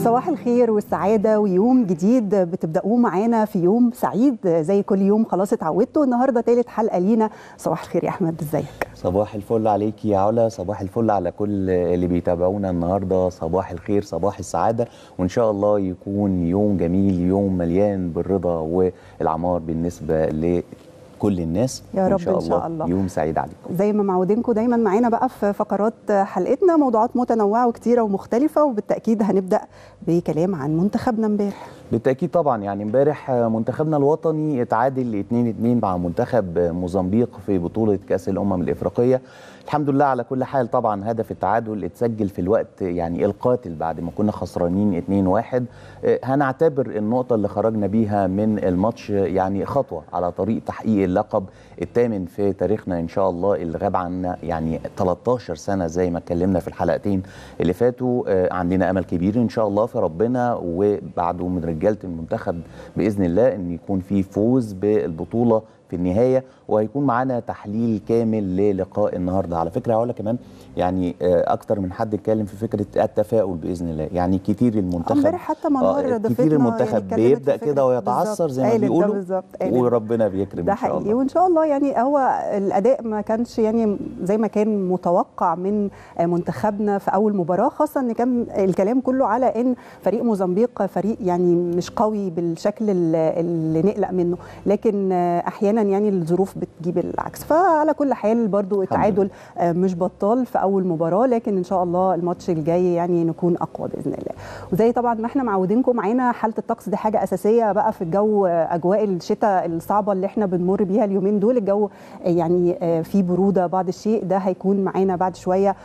صباح الخير والسعادة ويوم جديد بتبدأوه معانا في يوم سعيد زي كل يوم. خلاص اتعودتوا. النهاردة ثالث حلقة لينا. صباح الخير يا أحمد، ازيك؟ صباح الفل عليك يا علا، صباح الفل على كل اللي بيتابعونا النهاردة. صباح الخير، صباح السعادة، وإن شاء الله يكون يوم جميل، يوم مليان بالرضا والعمار بالنسبة لكل الناس يا رب. إن شاء الله يوم سعيد عليكم. زي ما معودينكم دايما معانا بقى في فقرات حلقتنا موضوعات متنوعة وكتيرة ومختلفة، وبالتأكيد هنبدأ بكلام عن منتخبنا امبارح. بالتأكيد طبعا، يعني امبارح منتخبنا الوطني اتعادل 2-2 مع منتخب موزمبيق في بطولة كأس الأمم الإفريقية. الحمد لله على كل حال. طبعا هدف التعادل اتسجل في الوقت يعني القاتل بعد ما كنا خسرانين 2-1. هنعتبر النقطة اللي خرجنا بيها من الماتش يعني خطوة على طريق تحقيق اللقب الثامن في تاريخنا إن شاء الله، اللي غاب عنا يعني 13 سنة زي ما اتكلمنا في الحلقتين اللي فاتوا. عندنا أمل كبير إن شاء الله في ربنا، وبعده من رجالة المنتخب بإذن الله إن يكون في فوز بالبطولة في النهاية. وهيكون معانا تحليل كامل للقاء النهارده. على فكرة هقول كمان يعني أكتر من حد اتكلم في فكرة التفاؤل بإذن الله. يعني كتير المنتخب امبارح حتى منار كتير المنتخب يعني بيبدأ كده ويتعثر زي ما بيقولوا، وربنا بيكرم ده إن شاء الله. حقيقي، وإن شاء الله يعني هو الأداء ما كانش يعني زي ما كان متوقع من منتخبنا في أول مباراة، خاصة إن كان الكلام كله على إن فريق موزمبيق فريق يعني مش قوي بالشكل اللي نقلق منه، لكن أحيانا يعني الظروف بتجيب العكس. فعلى كل حال برضو التعادل مش بطال في اول مباراه، لكن ان شاء الله الماتش الجاي يعني نكون اقوى باذن الله. وزي طبعا ما احنا معودينكم معانا، حاله الطقس دي حاجه اساسيه بقى في الجو، اجواء الشتاء الصعبه اللي احنا بنمر بيها اليومين دول. الجو يعني في بروده بعض الشيء، ده هيكون معانا بعد شويه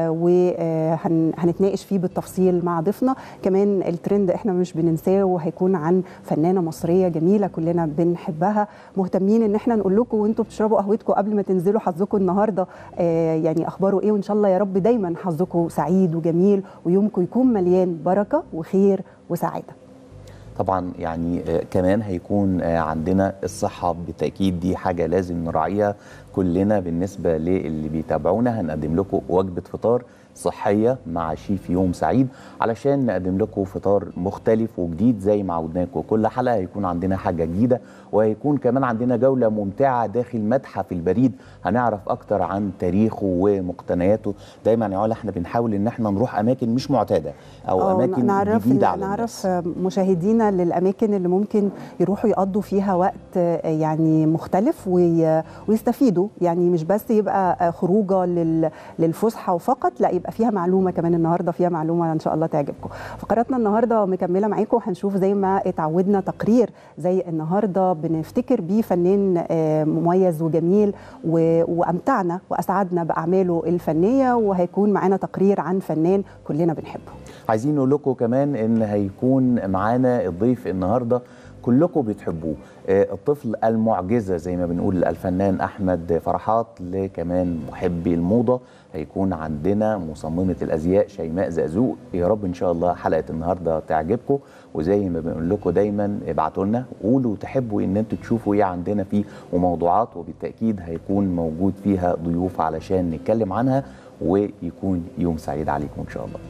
وهنتناقش فيه بالتفصيل مع ضيفنا. كمان الترند احنا مش بننساه، وهيكون عن فنانه مصريه جميله كلنا بنحبها. مهتمين ان احنا نقول لكم وانتم بتشربوا قهوتكم قبل ما تنزلوا حظكم النهارده يعني اخباره ايه، وان شاء الله يا رب دايما حظكم سعيد وجميل ويومكم يكون مليان بركه وخير وسعاده. طبعا يعني كمان هيكون عندنا الصحة بالتأكيد، دي حاجة لازم نراعيها كلنا. بالنسبة للي بيتابعونا هنقدم لكم وجبة فطار صحية مع شيف يوم سعيد، علشان نقدم لكم فطار مختلف وجديد زي ما عودناكم. كل حلقة هيكون عندنا حاجة جديدة، وهيكون كمان عندنا جولة ممتعة داخل متحف البريد، هنعرف أكتر عن تاريخه ومقتنياته. دايما يا علا احنا بنحاول ان احنا نروح أماكن مش معتادة أو أماكن جديدة على الناس. نعرف مشاهدينا للأماكن اللي ممكن يروحوا يقضوا فيها وقت يعني مختلف ويستفيدوا، يعني مش بس يبقى خروجة للفسحة وفقط، لا يبقى فيها معلومة كمان. النهاردة فيها معلومة إن شاء الله تعجبكم. فقراتنا النهاردة مكملة معاكم، هنشوف زي ما اتعودنا تقرير زي النهاردة بنفتكر بيه فنان مميز وجميل وأمتعنا وأسعدنا بأعماله الفنية، وهيكون معانا تقرير عن فنان كلنا بنحبه. عايزين نقول لكم كمان إن هيكون معانا الضيف النهاردة كلكم بتحبوه، الطفل المعجزة زي ما بنقول، الفنان أحمد فرحات. لكمان محبي الموضة هيكون عندنا مصممة الأزياء شيماء زقزوق. يا رب إن شاء الله حلقة النهاردة تعجبكم، وزي ما بنقول لكم دايما ابعتوا لنا قولوا تحبوا إن انتوا تشوفوا إيه عندنا فيه وموضوعات، وبالتأكيد هيكون موجود فيها ضيوف علشان نتكلم عنها، ويكون يوم سعيد عليكم إن شاء الله.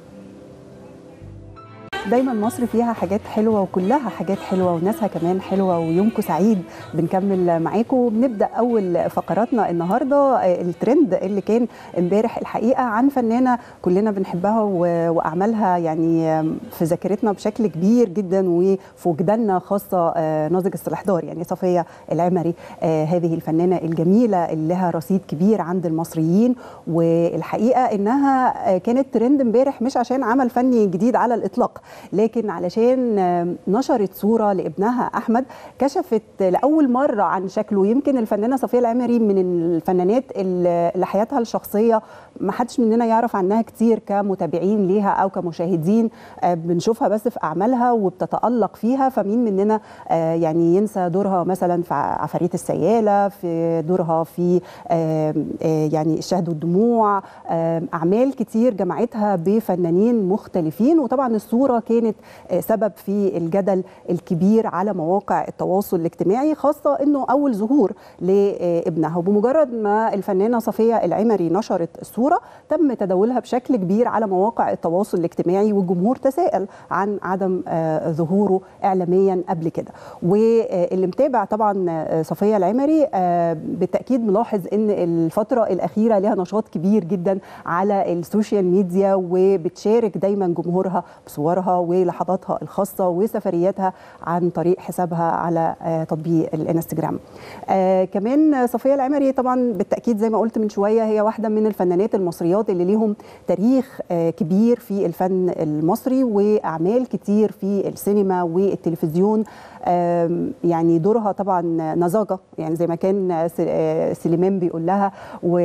دايما مصر فيها حاجات حلوه، وكلها حاجات حلوه، وناسها كمان حلوه، ويومكم سعيد. بنكمل معاكم. بنبدا اول فقراتنا النهارده الترند اللي كان امبارح الحقيقه عن فنانه كلنا بنحبها واعمالها يعني في ذاكرتنا بشكل كبير جدا وفي وجداننا، خاصه ناضج الاحضار يعني صفيه العمري. هذه الفنانه الجميله اللي لها رصيد كبير عند المصريين، والحقيقه انها كانت ترند امبارح مش عشان عمل فني جديد على الاطلاق، لكن علشان نشرت صورة لابنها أحمد كشفت لأول مرة عن شكله. يمكن الفنانة صفية العمري من الفنانات اللي حياتها الشخصية ما حدش مننا يعرف عنها كتير كمتابعين ليها أو كمشاهدين، بنشوفها بس في أعمالها وبتتألق فيها. فمين مننا يعني ينسى دورها مثلا في عفاريت السيالة، في دورها في يعني الشهد والدموع، أعمال كتير جمعتها بفنانين مختلفين. وطبعا الصورة كانت سبب في الجدل الكبير على مواقع التواصل الاجتماعي، خاصة أنه أول ظهور لابنها. وبمجرد ما الفنانة صفية العمري نشرت الصورة تم تداولها بشكل كبير على مواقع التواصل الاجتماعي، والجمهور تساءل عن عدم ظهوره إعلاميا قبل كده. واللي متابع طبعا صفية العمري بالتأكيد ملاحظ أن الفترة الأخيرة لها نشاط كبير جدا على السوشيال ميديا، وبتشارك دايما جمهورها بصورها ولحظاتها الخاصة وسفرياتها عن طريق حسابها على تطبيق الانستجرام. كمان صفية العمري طبعا بالتأكيد زي ما قلت من شوية هي واحدة من الفنانات المصريات اللي ليهم تاريخ كبير في الفن المصري وأعمال كتير في السينما والتلفزيون. يعني دورها طبعا نزاجة، يعني زي ما كان سليمان بيقول لها،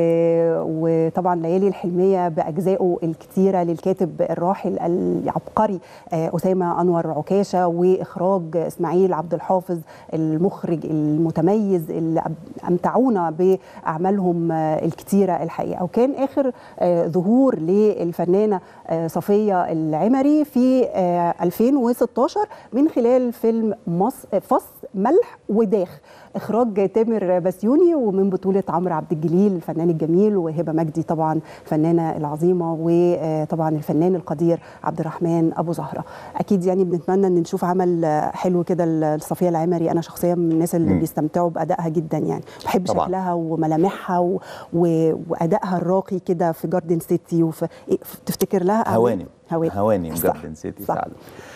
وطبعا ليالي الحلمية بأجزائه الكتيرة للكاتب الراحل العبقري أسامة أنور عكاشة، وإخراج إسماعيل عبد الحافظ المخرج المتميز اللي أمتعونا بأعمالهم الكتيرة الحقيقة. وكان آخر ظهور للفنانة صفية العمري في 2016 من خلال فيلم فص ملح وداخ، إخراج تامر بسيوني ومن بطولة عمرو عبد الجليل الفنان الجميل، وهبة مجدي طبعا الفنانة العظيمة، وطبعا الفنان القدير عبد الرحمن أبو زهرة. أكيد يعني بنتمنى أن نشوف عمل حلو كده لصفية العمري. أنا شخصيا من الناس اللي بيستمتعوا بأدائها جدا، يعني بحب شكلها وملامحها وأدائها الراقي كده في جاردن سيتي. تفتكر لها هوانم جاردن سيتي فعلا.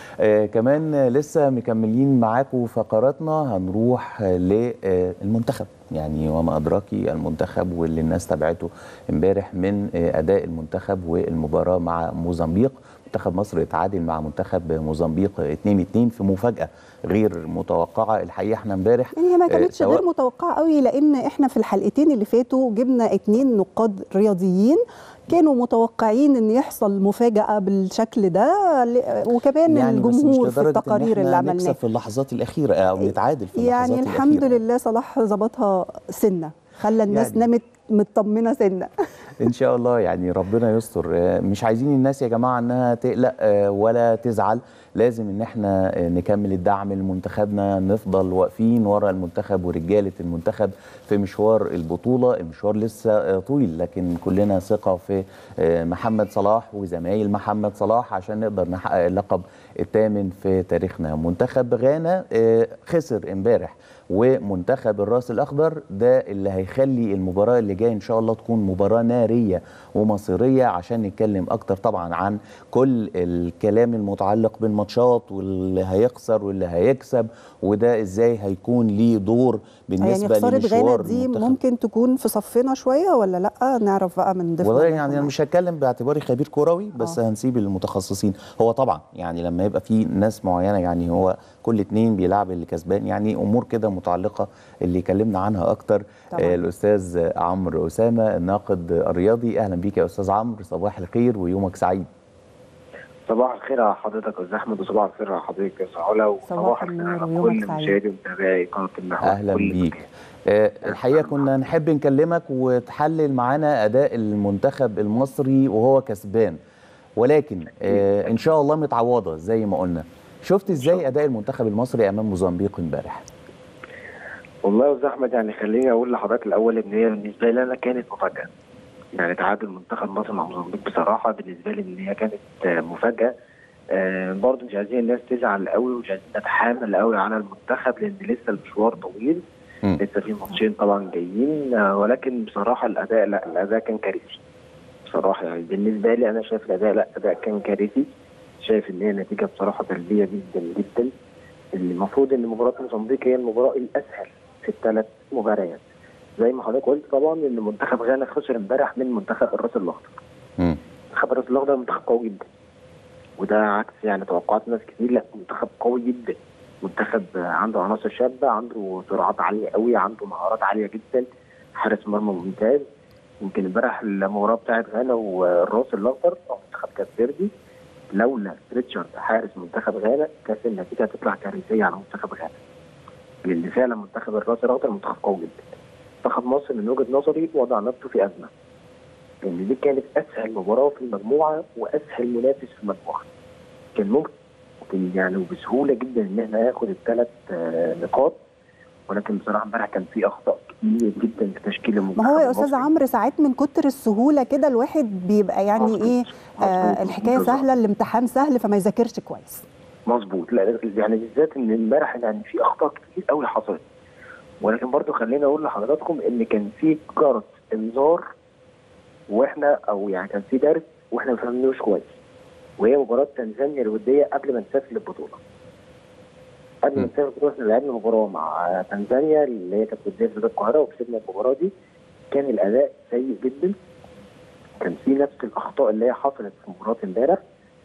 كمان لسه مكملين معاكم فقراتنا، هنروح للمنتخب، يعني وما أدراكي المنتخب واللي الناس تابعته امبارح من أداء المنتخب والمباراة مع موزمبيق. منتخب مصر اتعادل مع منتخب موزمبيق 2-2 في مفاجأة غير متوقعة. الحقيقة احنا امبارح يعني هي ما كانتش غير متوقعة قوي، لأن احنا في الحلقتين اللي فاتوا جبنا 2 نقاد رياضيين كانوا متوقعين ان يحصل مفاجأة بالشكل ده، وكمان يعني الجمهور في التقارير اللي عملناها نكسب في اللحظات الأخيرة أو نتعادل في اللحظات يعني الأخيرة. الحمد لله صلاح ظبطها سنة، خلى الناس يعني نامت مطمنة سنة ان شاء الله. يعني ربنا يستر. مش عايزين الناس يا جماعه انها تقلق ولا تزعل، لازم ان احنا نكمل الدعم لمنتخبنا، نفضل واقفين ورا المنتخب ورجاله المنتخب في مشوار البطوله. المشوار لسه طويل، لكن كلنا ثقه في محمد صلاح وزمايل محمد صلاح عشان نقدر نحقق اللقب الثامن في تاريخنا. منتخب غانا خسر امبارح، ومنتخب الراس الاخضر ده اللي هيخلي المباراه اللي جايه ان شاء الله تكون مباراه ناريه ومصيريه، عشان نتكلم اكتر طبعا عن كل الكلام المتعلق بالماتشات واللي هيخسر واللي هيكسب، وده ازاي هيكون ليه دور بالنسبه يعني لمشوار غانا دي المنتخب. ممكن تكون في صفنا شويه ولا لا؟ نعرف بقى من ضيفنا. والله يعني انا مش هتكلم باعتباري خبير كروي، بس هنسيب المتخصصين. هو طبعا يعني لما يبقى في ناس معينه، يعني هو كل اتنين بيلعب اللي كسبان، يعني امور كده متعلقه اللي اتكلمنا عنها اكتر. الاستاذ عمرو اسامه الناقد الرياضي، اهلا بيك يا استاذ عمرو، صباح الخير ويومك سعيد. صباح الخير على حضرتك يا استاذ احمد، وصباح الخير على حضرتك يا علا، وصباح الخير على كل مشاهدي ومتابعي قناه المحور. اهلا بيك. الحقيقه كنا نحب نكلمك وتحلل معانا اداء المنتخب المصري وهو كسبان، ولكن ان شاء الله متعوضه زي ما قلنا. شفت ازاي اداء المنتخب المصري امام موزمبيق امبارح؟ والله يا استاذ احمد، يعني خليني اقول لحضرتك الاول ان هي بالنسبه لي انا كانت مفاجاه. يعني تعادل منتخب مصر مع موزمبيق بصراحه بالنسبه لي ان هي كانت مفاجاه. برضه مش عايزين الناس تزعل قوي، ومش عايزين نتحامل قوي على المنتخب، لان لسه المشوار طويل، لسه في ماتشين طبعا جايين. ولكن بصراحه الاداء، لا الاداء كان كارثي بصراحه. يعني بالنسبه لي انا شايف الاداء، لا الاداء كان كارثي. شايف ان هي نتيجه بصراحه سلبيه جدا جدا. المفروض ان مباراه موزمبيق هي المباراه الاسهل في ال3 مباريات. زي ما حضرتك قلت طبعا ان منتخب غانا خسر امبارح من منتخب الراس الاخضر. منتخب الراس الاخضر منتخب قوي جدا، وده عكس يعني توقعات ناس كتير. لا منتخب قوي جدا، منتخب عنده عناصر شابه، عنده سرعات عاليه قوي، عنده مهارات عاليه جدا، حارس مرمى ممتاز. يمكن امبارح المباراه بتاعت غانا والراس الاخضر او منتخب كاب فيردي، لولا ريتشارد حارس منتخب غانا كانت النتيجه هتطلع كارثيه على منتخب غانا. لان فعلا منتخب الراس الاخضر منتخب قوي جدا. منتخب مصر من وجهه نظري وضع نفسه في ازمه، لان دي كانت اسهل مباراه في المجموعه واسهل منافس في المجموعه. كان ممكن يعني وبسهوله جدا ان احنا ناخد الثلاث نقاط، ولكن بصراحه امبارح كان في اخطاء كتير جدا في تشكيل المنتخب. ما هو يا استاذ عمرو ساعات من كتر السهوله كده الواحد بيبقى يعني مظبوط. ايه مظبوط. الحكايه سهله، الامتحان سهل، فما يذاكرش كويس. مظبوط. لا يعني بالذات ان امبارح يعني في اخطاء كتير قوي حصلت، ولكن برضو خليني اقول لحضراتكم ان كان في جرس انذار، واحنا او يعني كان في درس واحنا ما فهمناهوش كويس، وهي مباراه تنزانيا الوديه قبل ما نسافر للبطوله. قبل ما نسافر البطوله احنا لعبنا مباراه مع تنزانيا اللي هي كانت وديه في القاهره، وكسبنا المباراه دي. كان الاداء سيء جدا، كان في نفس الاخطاء اللي هي حصلت في مباراه امبارح.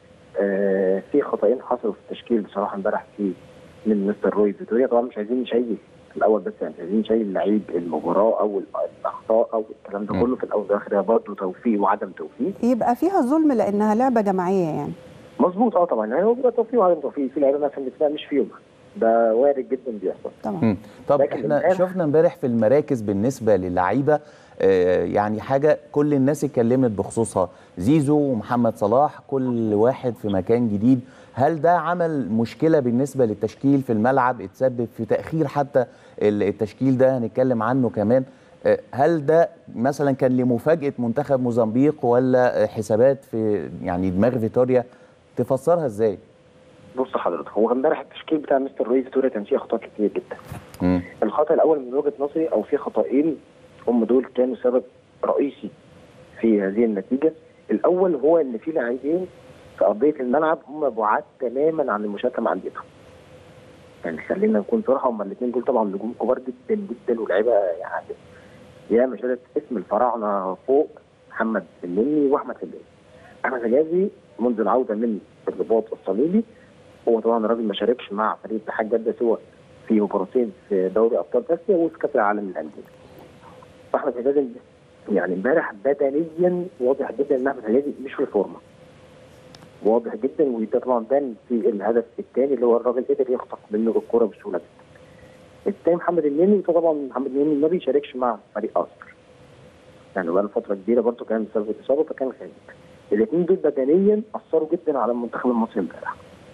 في خطأين حصلوا في التشكيل بصراحه امبارح من مستر روي فيتوريا. طبعا مش عايزين نشيل في الاول، بس يعني مش عايزين نشيل لعيب المباراه او الاخطاء او الكلام ده كله، في الاول والاخر برضه توفيق وعدم توفيق. يبقى فيها ظلم لانها لعبه جماعيه يعني. مظبوط. طبعا يعني هو بيبقى توفيق وعدم توفيق، في لعيبه مثلا بتبقى مش فيهم، ده وارد جدا بيحصل. طبعا. طب احنا شفنا امبارح في المراكز بالنسبه للعيبه يعني حاجه كل الناس اتكلمت بخصوصها، زيزو ومحمد صلاح كل واحد في مكان جديد. هل ده عمل مشكله بالنسبه للتشكيل في الملعب، اتسبب في تاخير حتى التشكيل ده هنتكلم عنه كمان؟ هل ده مثلا كان لمفاجاه منتخب موزمبيق ولا حسابات في يعني دماغ فيتوريا؟ تفسرها ازاي؟ بص حضرتك، هو امبارح التشكيل بتاع مستر روي فيتوريا كان فيه اخطاء كتير جدا. الخطا الاول من وجهه نظري، او في خطأين هم دول كانوا سبب رئيسي في هذه النتيجه. الاول هو ان في لاعبين في ارضيه الملعب هم بعاد تماما عن المشاركه مع انديتهم. يعني خلينا نكون صراحه، هم الاثنين دول طبعا نجوم كبار جدا جدا ولاعيبه يعني يا مشاركه اسم الفراعنه فوق، محمد النني واحمد حجازي. احمد حجازي منذ العوده من الرباط الصليبي، هو طبعا راجل ما شاركش مع فريق اتحاد جده سوى في مباراتين في دوري ابطال اسيا وفي كاس العالم للانديه. فاحمد حجازي يعني امبارح بدنيا واضح جدا ان احمد حجازي مش في الفورمه، واضح جدا. وده طبعا بان في الهدف الثاني اللي هو الراجل قدر يخطف منه الكوره بسهوله جدا. الثاني محمد النني، طبعا محمد النني ما بيشاركش مع فريق اصفر، يعني بقى له فتره كبيره برضه كان بسبب الاصابه فكان خارج. الاثنين دول بدنيا اثروا جدا على المنتخب المصري امبارح.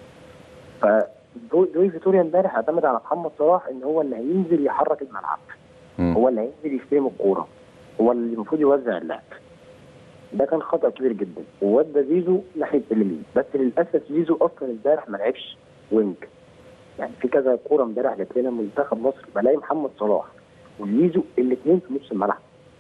فدوي فيتوريا امبارح اعتمد على محمد صلاح ان هو اللي هينزل يحرك الملعب، هو اللي هينزل يستلم الكوره، هو اللي المفروض يوزع اللعب. ده كان خطأ كبير جدا، وودى زيزو ناحيه اليمين. بس للاسف زيزو اصلا امبارح ما لعبش وينج، يعني في كذا كوره امبارح جت لنا منتخب مصر بلاقي محمد صلاح وزيزو الاثنين في نص الملعب.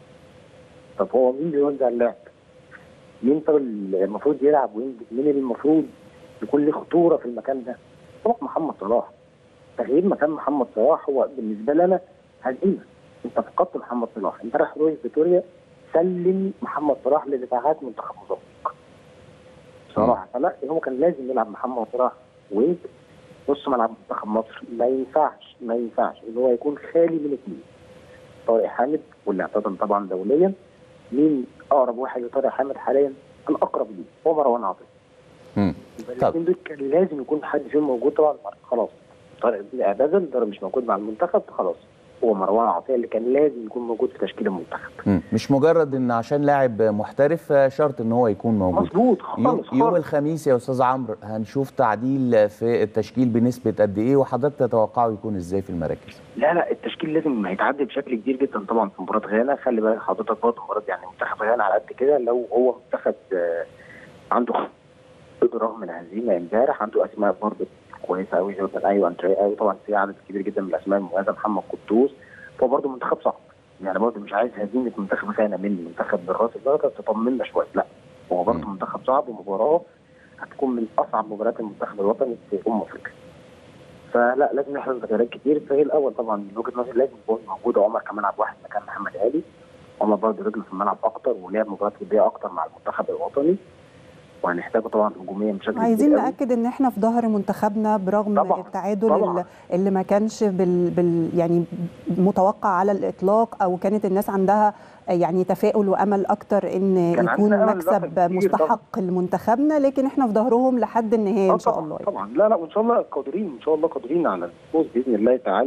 طب هو مين بيوزع اللعب؟ مين طب المفروض يلعب وينج؟ مين المفروض يكون له خطوره في المكان ده؟ طبعا محمد صلاح. تغيير مكان محمد صلاح هو بالنسبه لنا هزيمه، انت فقدت محمد صلاح. امبارح روي فيتوريا سلم محمد صلاح لدفاعات منتخب موزمبيق بصراحه. فلا هو كان لازم يلعب محمد صلاح وينج نص ملعب منتخب مصر. ما ينفعش ان هو يكون خالي من اثنين، طارق حامد واللي اعتزل طبعا دوليا. مين اقرب واحد لطارق حامد حاليا؟ الاقرب ليه هو مروان عاطف. الاثنين دول كان لازم يكون حد فيهم موجود. طبعا خلاص طارق اعتزل، ده مش موجود مع المنتخب، خلاص هو مروان عطيه اللي كان لازم يكون موجود في تشكيل المنتخب. مش مجرد ان عشان لاعب محترف شرط ان هو يكون موجود. مظبوط خالص. يوم الخميس يا استاذ عمرو هنشوف تعديل في التشكيل بنسبه قد ايه، وحضرتك تتوقعه يكون ازاي في المراكز؟ لا التشكيل لازم هيتعدل بشكل كبير جدا طبعا في مباراه غانا. خلي بالك حضرتك برضه مباراه يعني منتخب غانا على قد كده، لو هو منتخب عنده رغم الهزيمه امبارح عنده اسماء برضه كويسه قوي، جوردن ايوه اندريا ايوه، طبعا في عدد كبير جدا من الاسماء المميزه، محمد قدوس. فهو برضه منتخب صعب، يعني برضه مش عايز هزيمه منتخب غانا من منتخب بالراس البركه تطمنا شويه، لا هو برضه منتخب صعب، ومباراه هتكون من اصعب مباريات المنتخب الوطني في افريقيا. فلا لازم نحرز تغييرات كتير. الفريق الاول طبعا من وجهه نظري لازم يكون موجود عمر كمان عبد الواحد مكان محمد علي. عمر برضه رجله في الملعب اكتر ولعب مباريات وديه اكتر مع المنتخب الوطني، وهنحتاجه طبعا هجوميا بشكل كبير. عايزين ناكد ان احنا في ظهر منتخبنا برغم طبعًا التعادل اللي ما كانش يعني متوقع على الاطلاق، او كانت الناس عندها يعني تفاؤل وامل اكتر ان يكون مكسب مستحق لمنتخبنا، لكن احنا في ظهرهم لحد النهايه ان شاء الله. طبعا لا وان شاء الله قادرين على الفوز باذن الله تعالى.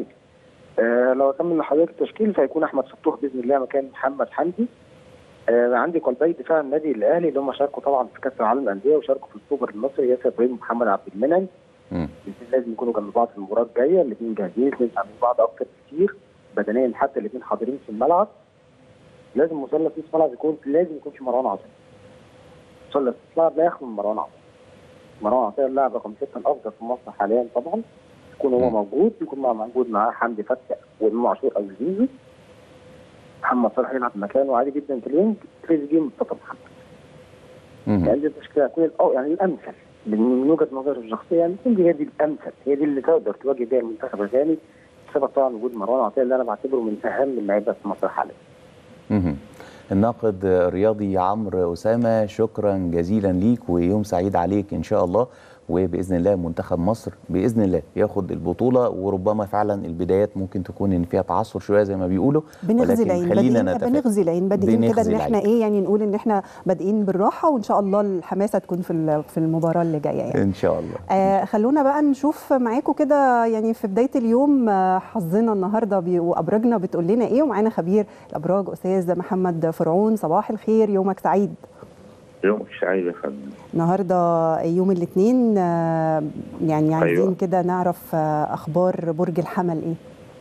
لو اكمل لحضرتك التشكيل فهيكون احمد فتوح باذن الله مكان محمد حمدي. عندي قلبي دفاع النادي الاهلي اللي هم شاركوا طبعا في كاس العالم للانديه وشاركوا في السوبر المصري، ياسر ابراهيم ومحمد عبد المنعم. الاثنين لازم يكونوا جنب بعض في المباراه الجايه، الاثنين جاهزين، الاثنين فاهمين بعض اكتر كتير بدنيا، حتى الاثنين حاضرين في الملعب. لازم مثلث نص الملعب لازم يكون في مروان عطيه. مثلث نص الملعب لا يخلو من مروان عطيه. مروان عطيه اللاعب رقم 6 الافضل في مصر حاليا طبعا، يكون هو موجود، يكون موجود معاه حمدي فتحي وامام عاشور او زيزو. محمد صلاح يلعب مكانه عادي جدا في الوينج، تريزيجيه مصطفى محمد. يعني دي التشكيله هتكون يعني الامثل من وجهه نظري الشخصيه، يعني هي دي الامثل، هي دي اللي تقدر تواجه بيها المنتخب الغاني بسبب طبعا وجود مروان عطيه اللي انا بعتبره من اهم اللعيبه في مصر حاليا. الناقد الرياضي عمرو أسامة، شكرا جزيلا ليك ويوم سعيد عليك إن شاء الله، وبإذن الله منتخب مصر بإذن الله ياخد البطولة، وربما فعلا البدايات ممكن تكون إن فيها تعثر شوية زي ما بيقولوا، بنغزي العين، بنغزي العين بادئين كده، إن إحنا إيه يعني نقول إن إحنا بادئين بالراحة، وإن شاء الله الحماسة تكون في المباراة اللي جاية يعني. إن شاء الله. خلونا بقى نشوف معاكم كده يعني في بداية اليوم حظنا النهاردة وأبراجنا بتقول لنا إيه، ومعانا خبير الأبراج أستاذ محمد فرعون. صباح الخير، يومك سعيد. يومك سعيد يا فندم. النهارده يوم الاثنين، يعني عايزين كده نعرف اخبار برج الحمل ايه؟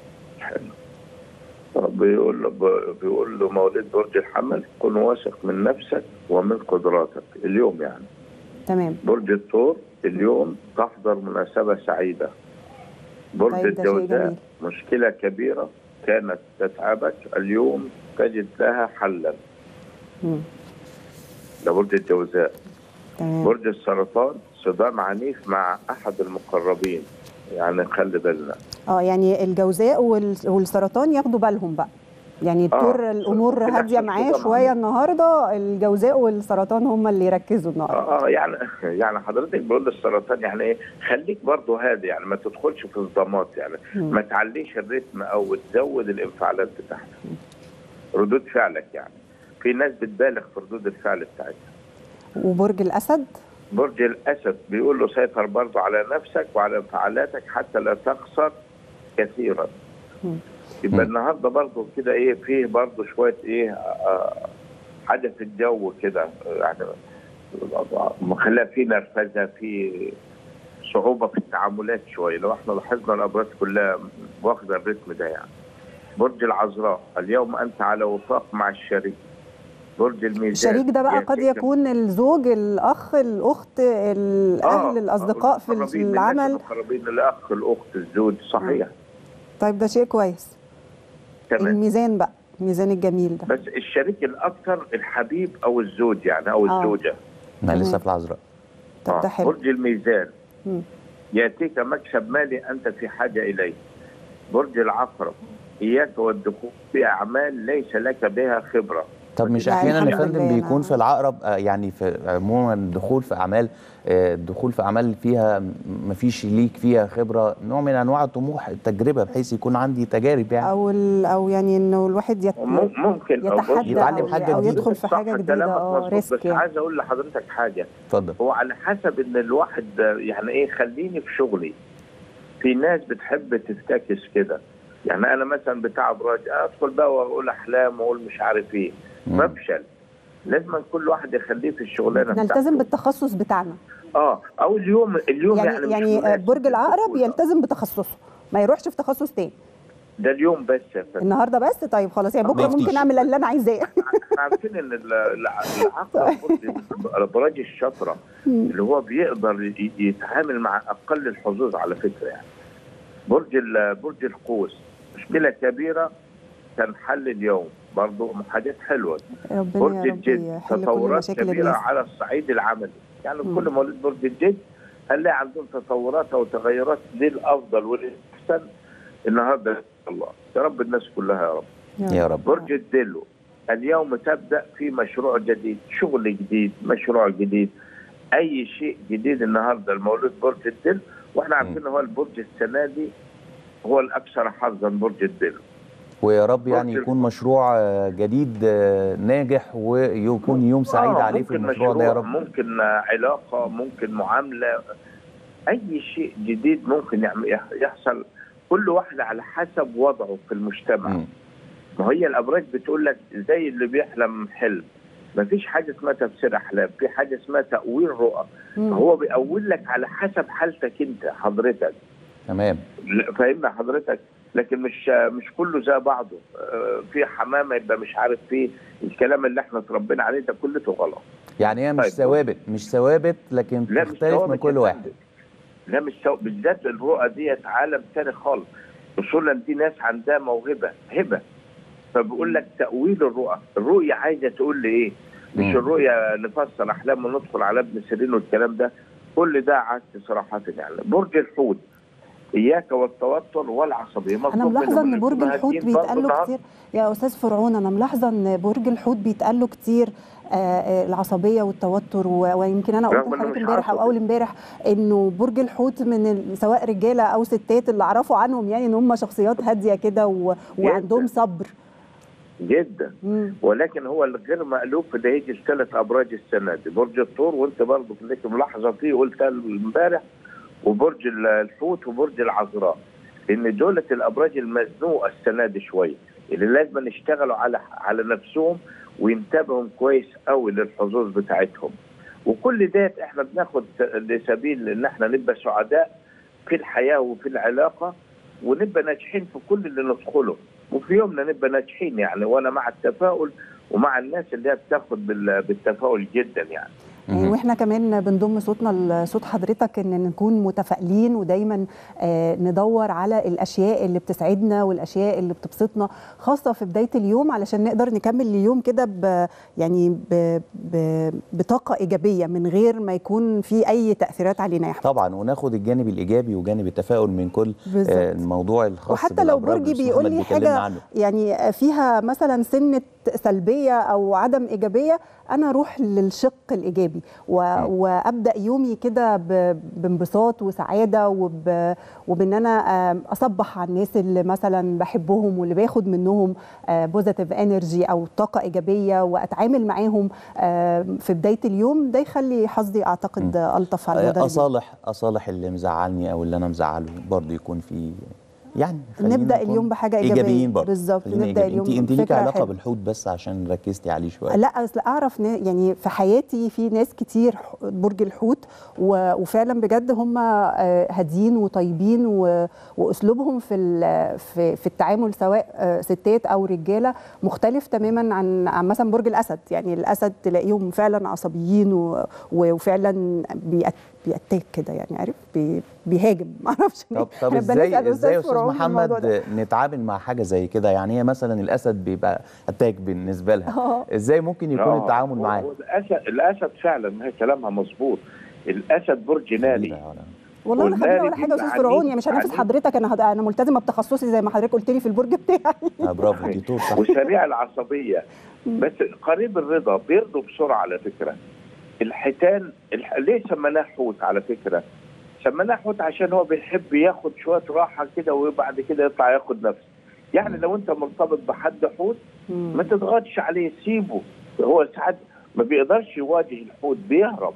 حلو. بيقول له مواليد برج الحمل كن واثق من نفسك ومن قدراتك اليوم يعني. تمام. برج الثور اليوم تحضر مناسبة سعيدة. برج الجوزاء مشكلة كبيرة كانت تتعبك اليوم تجد لها حلا. ده برج الجوزاء. برج السرطان صدام عنيف مع احد المقربين، يعني خلي بالنا. يعني الجوزاء والسرطان ياخدوا بالهم بقى، يعني الدور الامور هاديه معاه شويه النهارده، الجوزاء والسرطان هم اللي يركزوا النهارده. يعني حضرتك بقول للسرطان يعني ايه، خليك برضه هادي، يعني ما تدخلش في صدامات، يعني ما تعليش الريتم او تزود الانفعالات بتاعتك، ردود فعلك. يعني في ناس بتبالغ في ردود الفعل بتاعتها. وبرج الاسد؟ برج الاسد بيقول له سيطر برضه على نفسك وعلى انفعالاتك حتى لا تخسر كثيرا. يبقى النهارده برضه كده ايه، فيه برضه شويه ايه حاجه في الجو كده، يعني مخليها في نرفزه، في صعوبه في التعاملات شويه. لو احنا لاحظنا الابراج كلها واخده الريتم ده يعني. برج العذراء اليوم انت على وفاق مع الشريك. برج الميزان الشريك ده بقى قد يكون الزوج، الاخ، الاخت، الاهل، الاصدقاء في العمل، المقربين، الاخ، الاخت، الزوج. صحيح. طيب ده شيء كويس. تمام. الميزان بقى، الميزان الجميل ده، بس الشريك الاكثر الحبيب او الزوج يعني او الزوجه. انا لسه في العذراء. طب ده حلو. برج الميزان ياتيك مكسب مالي انت في حاجه اليه. برج العقرب اياك والدخول في اعمال ليس لك بها خبره. طب مش احيانا يا فندم بيكون في العقرب يعني في عموما الدخول في اعمال فيها ما فيش ليك فيها خبره، نوع من انواع الطموح، التجربه، بحيث يكون عندي تجارب يعني، او يعني انه الواحد ممكن يتحدى يتعلم حاجه او جديده، يدخل في حاجه جديده. ريسك. بس يعني عايز اقول لحضرتك حاجه. اتفضل. هو على حسب ان الواحد يعني ايه، خليني في شغلي. في ناس بتحب تفتكس كده، يعني انا مثلا بتاع ابراج ادخل بقى واقول احلام واقول مش عارف ايه، بفشل. لازم كل واحد يخليه في الشغلانه بتاعته، نلتزم بالتخصص بتاعنا. او اليوم يعني برج العقرب يلتزم بتخصصه، ما يروحش في تخصص تاني. ده اليوم بس يا فندم. النهارده بس. طيب خلاص، يعني بكره ممكن اعمل اللي انا عايزاه. احنا عارفين ان العقرب الابراج الشاطره اللي هو بيقدر يتعامل مع اقل الحظوظ على فكره يعني. برج القوس مشكله كبيره تنحل اليوم، برضه حاجات حلوه. برج الجد تطورات كبيره على الصعيد العملي، يعني كل مواليد برج الجد هنلاقي عندهم تطورات او تغيرات للافضل وللاحسن النهارده ان شاء الله. يا رب الناس كلها يا رب. يا رب. برج الدلو اليوم تبدا في مشروع جديد، شغل جديد، مشروع جديد، اي شيء جديد النهارده المولود برج الدلو. واحنا عارفين هو البرج السنه دي هو الاكثر حظا برج الدلو. ويا رب يعني يكون مشروع جديد ناجح ويكون يوم سعيد عليه في المشروع ده يا رب. ممكن علاقه، ممكن معامله، اي شيء جديد ممكن يحصل، كل واحد على حسب وضعه في المجتمع. ما هي الابراج بتقول لك زي اللي بيحلم حلم، ما فيش حاجه اسمها تفسير احلام، في حاجه اسمها تاويل رؤى. فهو بيأول لك على حسب حالتك انت حضرتك. تمام. فاهمنا حضرتك؟ لكن مش كله زي بعضه. في حمامه يبقى مش عارف فيه الكلام اللي احنا اتربينا عليه ده كله غلط. يعني هي مش ثوابت لكن بتختلف من كل واحد. لا مش ثوابت، بالذات الرؤى ديت عالم تاني خالص. اصولا دي ناس عندها موهبه هبه. فبقول لك تأويل الرؤية عايزه تقول لي ايه؟ مش الرؤية نفسر احلام وندخل على ابن سيرين والكلام ده. كل ده عكس صراحه يعني. برج الحوت اياك والتوتر والعصبيه. انا ملاحظه ان برج الحوت بيتقال له كتير يا استاذ فرعون، انا ملاحظه ان برج الحوت بيتقال له كتير العصبيه والتوتر، ويمكن انا قلت لحضرتك امبارح او اول امبارح انه برج الحوت من سواء رجاله او ستات اللي اعرفه عنهم يعني ان هم شخصيات هاديه كده وعندهم صبر جدا. ولكن هو الغير مألوف ده يجي الثلاث ابراج السنه دي، برج الثور وانت برضه ليك ملاحظه فيه قلتها امبارح، وبرج الحوت وبرج العذراء، لان دولة الابراج المزنوقه السنه دي شويه اللي لازم يشتغلوا على نفسهم وينتبهوا كويس قوي للحظوظ بتاعتهم. وكل ده احنا بناخد لسبيل ان احنا نبقى سعداء في الحياه وفي العلاقه، ونبقى ناجحين في كل اللي ندخله، وفي يومنا نبقى ناجحين يعني. وانا مع التفاؤل ومع الناس اللي هي بتاخد بالتفاؤل جدا يعني. واحنا كمان بنضم صوتنا لصوت حضرتك ان نكون متفائلين ودايما ندور على الاشياء اللي بتسعدنا والاشياء اللي بتبسطنا خاصه في بدايه اليوم علشان نقدر نكمل اليوم كده يعني بطاقه ايجابيه من غير ما يكون في اي تاثيرات علينا يا احمد. طبعا، وناخد الجانب الايجابي وجانب التفاؤل من كل الموضوع الخاص. وحتى لو برجي بيقول لي حاجه يعني فيها مثلا سنه سلبيه او عدم ايجابيه، انا اروح للشق الايجابي وابدا يومي كده بانبساط وسعاده وبان انا اصبح على الناس اللي مثلا بحبهم واللي باخد منهم بوزيتيف انرجي او طاقه ايجابيه واتعامل معاهم في بدايه اليوم. ده يخلي حظي اعتقد الطف على المدى. اصالح اللي مزعلني او اللي انا مزعله برضه يكون في يعني نبدا اليوم بحاجه ايجابيه. بالظبط، نبدا اليوم. انت ليك علاقه بالحوت بس عشان ركزتي عليه شويه؟ لا اصل اعرف يعني في حياتي في ناس كتير برج الحوت وفعلا بجد هم هاديين وطيبين واسلوبهم في التعامل سواء ستات او رجاله مختلف تماما عن مثلا برج الاسد. يعني الاسد تلاقيهم فعلا عصبيين وفعلا بيأتاك كده يعني عارف بيهاجم معرفش. طب ازاي يا استاذ محمد نتعامل مع حاجه زي كده؟ يعني هي مثلا الاسد بيبقى اتاك بالنسبه لها، ازاي ممكن يكون التعامل معاه؟ الاسد فعلا هي كلامها مظبوط. الاسد برج ناري. والله انا خبيره ولا حاجه يا استاذ فرعون، يعني مش هنافس حضرتك، انا ملتزمه بتخصصي زي ما حضرتك قلت لي في البرج بتاعي. برافو دكتور. صح. وسريع العصبيه بس قريب الرضا، بيرضوا بسرعه على فكره. الحيتان ليه سميناه حوت على فكره؟ سميناه حوت عشان هو بيحب ياخد شويه راحه كده وبعد كده يطلع ياخد نفس. يعني لو انت مرتبط بحد حوت ما تضغطش عليه، سيبه. هو ساعات ما بيقدرش يواجه الحوت، بيهرب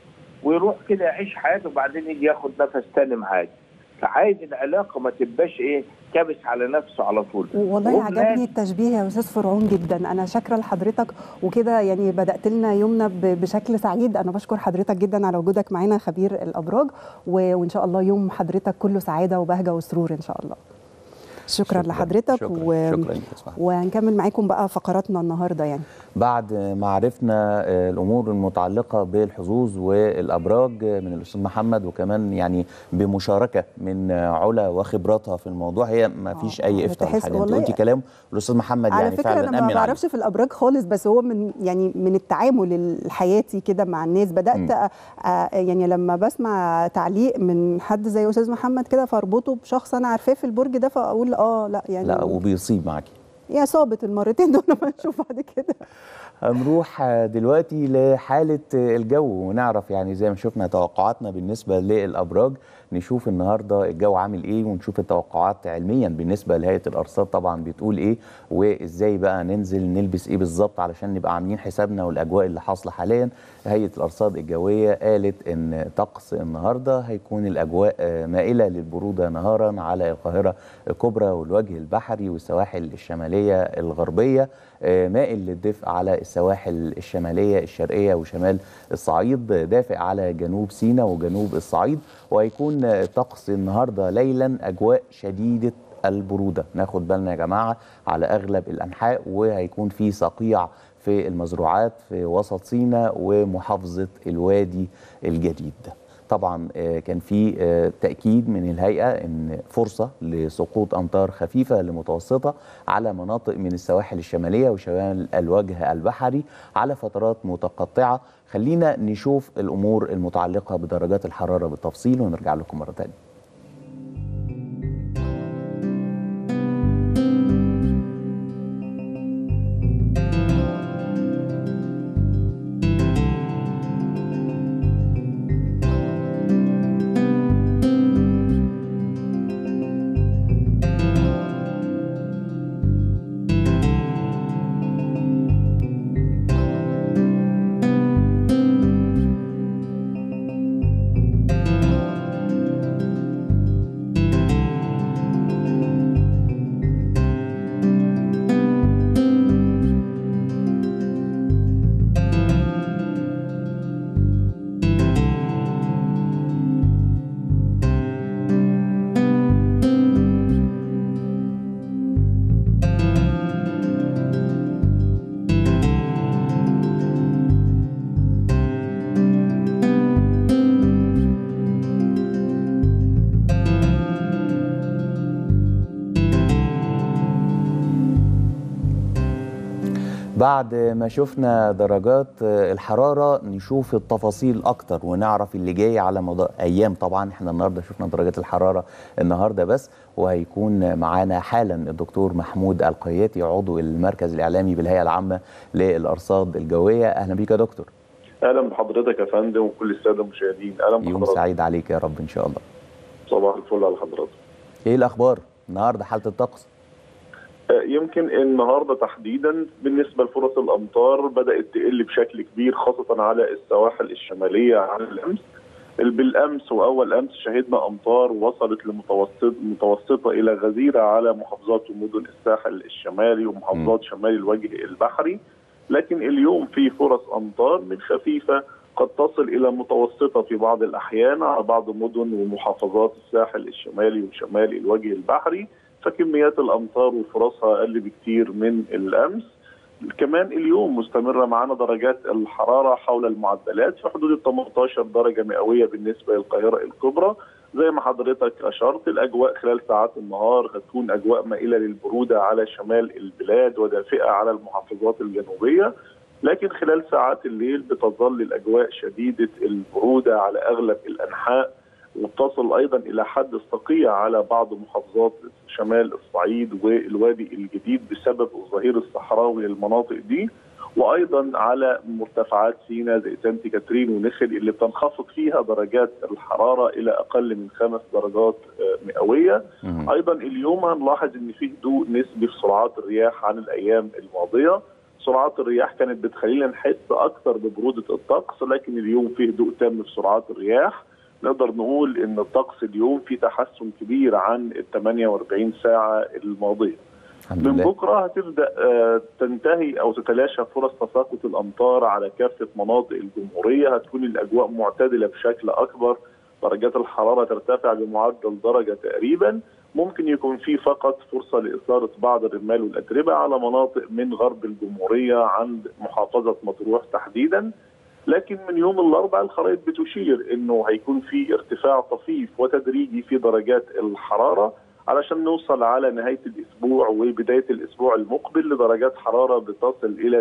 ويروح كده يعيش حياته وبعدين يجي ياخد نفس تاني معاك. فعايز العلاقه ما تبقاش كابس على نفسه على طول. والله عجبني التشبيه يا استاذ فرعون جدا، انا شاكره لحضرتك وكده يعني بدات لنا يومنا بشكل سعيد. انا بشكر حضرتك جدا على وجودك معانا خبير الابراج، وان شاء الله يوم حضرتك كله سعاده وبهجه وسرور ان شاء الله. شكرا لحضرتك. شكرا. وهنكمل معاكم بقى فقراتنا النهارده. يعني بعد ما عرفنا الامور المتعلقه بالحظوظ والابراج من الاستاذ محمد، وكمان يعني بمشاركه من علا وخبراتها في الموضوع، هي ما فيش اي افتاء ولا حاجه. انت قلتي كلام الاستاذ محمد على يعني فكرة فعلا انا ما بعرفش في الابراج خالص، بس هو من التعامل الحياتي كده مع الناس بدات يعني لما بسمع تعليق من حد زي استاذ محمد كده فاربطه بشخص انا عارفاه في البرج ده، فاقول لا يعني لا، وبيصيب معاكي يا صابت المرتين دول ما نشوف بعد كده. هنروح دلوقتي لحالة الجو ونعرف يعني زي ما شفنا توقعاتنا بالنسبة للأبراج، نشوف النهاردة الجو عامل ايه ونشوف التوقعات علميا بالنسبة لهيئة الأرصاد طبعا بتقول ايه، وازاي بقى ننزل نلبس ايه بالظبط علشان نبقى عاملين حسابنا والأجواء اللي حاصلة حاليا. هيئة الأرصاد الجوية قالت إن طقس النهاردة هيكون الأجواء مائلة للبرودة نهارا على القاهرة الكبرى والوجه البحري والسواحل الشمالية الغربية، مائل للدفء على السواحل الشمالية الشرقية وشمال الصعيد، دافئ على جنوب سيناء وجنوب الصعيد. وهيكون طقس النهاردة ليلا أجواء شديدة البرودة، ناخد بالنا يا جماعة على أغلب الأنحاء، وهيكون في صقيع في المزروعات في وسط سيناء ومحافظة الوادي الجديد. طبعا كان في تأكيد من الهيئة أن فرصة لسقوط أمطار خفيفة لمتوسطة على مناطق من السواحل الشمالية وشمال الوجه البحري على فترات متقطعة. خلينا نشوف الأمور المتعلقة بدرجات الحرارة بالتفصيل ونرجع لكم مرة تانية. بعد ما شفنا درجات الحرارة نشوف التفاصيل أكتر ونعرف اللي جاي على مدار أيام. طبعا احنا النهاردة شفنا درجات الحرارة النهاردة بس، وهيكون معانا حالا الدكتور محمود القياتي عضو المركز الإعلامي بالهيئة العامة للأرصاد الجوية. أهلا بيك يا دكتور. أهلا بحضرتك يا فندم وكل السادة المشاهدين. أهلا بحضرتك. يوم سعيد عليك يا رب إن شاء الله. صباح الفل على حضرتك. إيه الأخبار النهاردة حالة الطقس؟ يمكن النهارده تحديدا بالنسبه لفرص الامطار بدات تقل بشكل كبير خاصه على السواحل الشماليه عن الامس. بالامس واول امس شهدنا امطار وصلت متوسطه الى غزيره على محافظات ومدن الساحل الشمالي ومحافظات شمال الوجه البحري، لكن اليوم في فرص امطار من خفيفه قد تصل الى متوسطه في بعض الاحيان على بعض مدن ومحافظات الساحل الشمالي وشمال الوجه البحري، فكميات الامطار وفرصها اقل بكتير من الامس. كمان اليوم مستمره معانا درجات الحراره حول المعدلات في حدود ال 18 درجه مئويه بالنسبه للقاهره الكبرى. زي ما حضرتك اشرت الاجواء خلال ساعات النهار هتكون اجواء مائله للبروده على شمال البلاد ودافئه على المحافظات الجنوبيه، لكن خلال ساعات الليل بتظل الاجواء شديده البروده على اغلب الانحاء، وتصل ايضا الى حد الصقيع على بعض محافظات شمال الصعيد والوادي الجديد بسبب الظهير الصحراوي للمناطق دي، وايضا على مرتفعات سيناء زي سانت كاترين ونخل اللي بتنخفض فيها درجات الحراره الى اقل من 5 درجات مئويه. ايضا اليوم هنلاحظ ان في هدوء نسبي في سرعات الرياح عن الايام الماضيه. سرعات الرياح كانت بتخلينا نحس اكثر ببروده الطقس، لكن اليوم في هدوء تام في سرعات الرياح. نقدر نقول ان الطقس اليوم في تحسن كبير عن ال 48 ساعه الماضيه. من بكره هتبدا تنتهي او تتلاشى فرص تساقط الامطار على كافه مناطق الجمهوريه، هتكون الاجواء معتدله بشكل اكبر، درجات الحراره ترتفع بمعدل درجه تقريبا، ممكن يكون في فقط فرصه لاثاره بعض الرمال والاتربه على مناطق من غرب الجمهوريه عند محافظه مطروح تحديدا. لكن من يوم الاربعاء الخرائط بتشير انه هيكون في ارتفاع طفيف وتدريجي في درجات الحراره علشان نوصل على نهايه الاسبوع وبدايه الاسبوع المقبل لدرجات حراره بتصل الى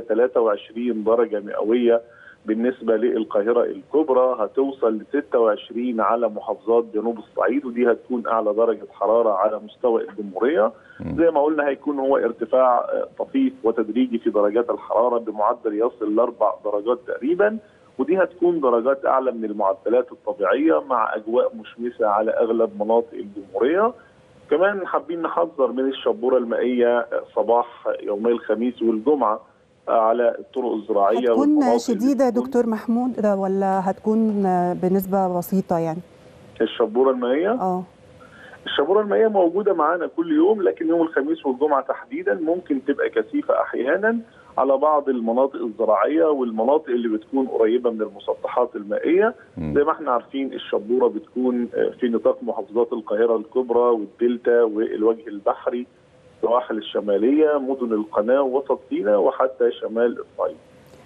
23 درجه مئويه بالنسبه للقاهره الكبرى، هتوصل ل 26 على محافظات جنوب الصعيد، ودي هتكون اعلى درجه حراره على مستوى الجمهوريه. زي ما قلنا هيكون هو ارتفاع طفيف وتدريجي في درجات الحراره بمعدل يصل ل4 درجات تقريبا، ودي هتكون درجات اعلى من المعدلات الطبيعيه مع اجواء مشمسه على اغلب مناطق الجمهوريه. كمان حابين نحذر من الشبوره المائيه صباح يومي الخميس والجمعه، على الطرق الزراعيه. هتكون شديده يا دكتور محمود ولا هتكون بنسبه بسيطه يعني؟ الشبوره المائيه الشبوره المائيه موجوده معانا كل يوم، لكن يوم الخميس والجمعه تحديدا ممكن تبقى كثيفه احيانا على بعض المناطق الزراعيه والمناطق اللي بتكون قريبه من المسطحات المائيه. زي ما احنا عارفين الشبوره بتكون في نطاق محافظات القاهره الكبرى والدلتا والوجه البحري، السواحل الشماليه، مدن القناه ووسط سيناء وحتى شمال الصعيد.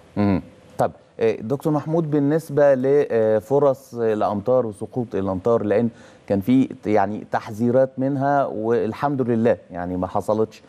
طب دكتور محمود، بالنسبه لفرص الامطار وسقوط الامطار، لان كان في يعني تحذيرات منها والحمد لله يعني ما حصلتش،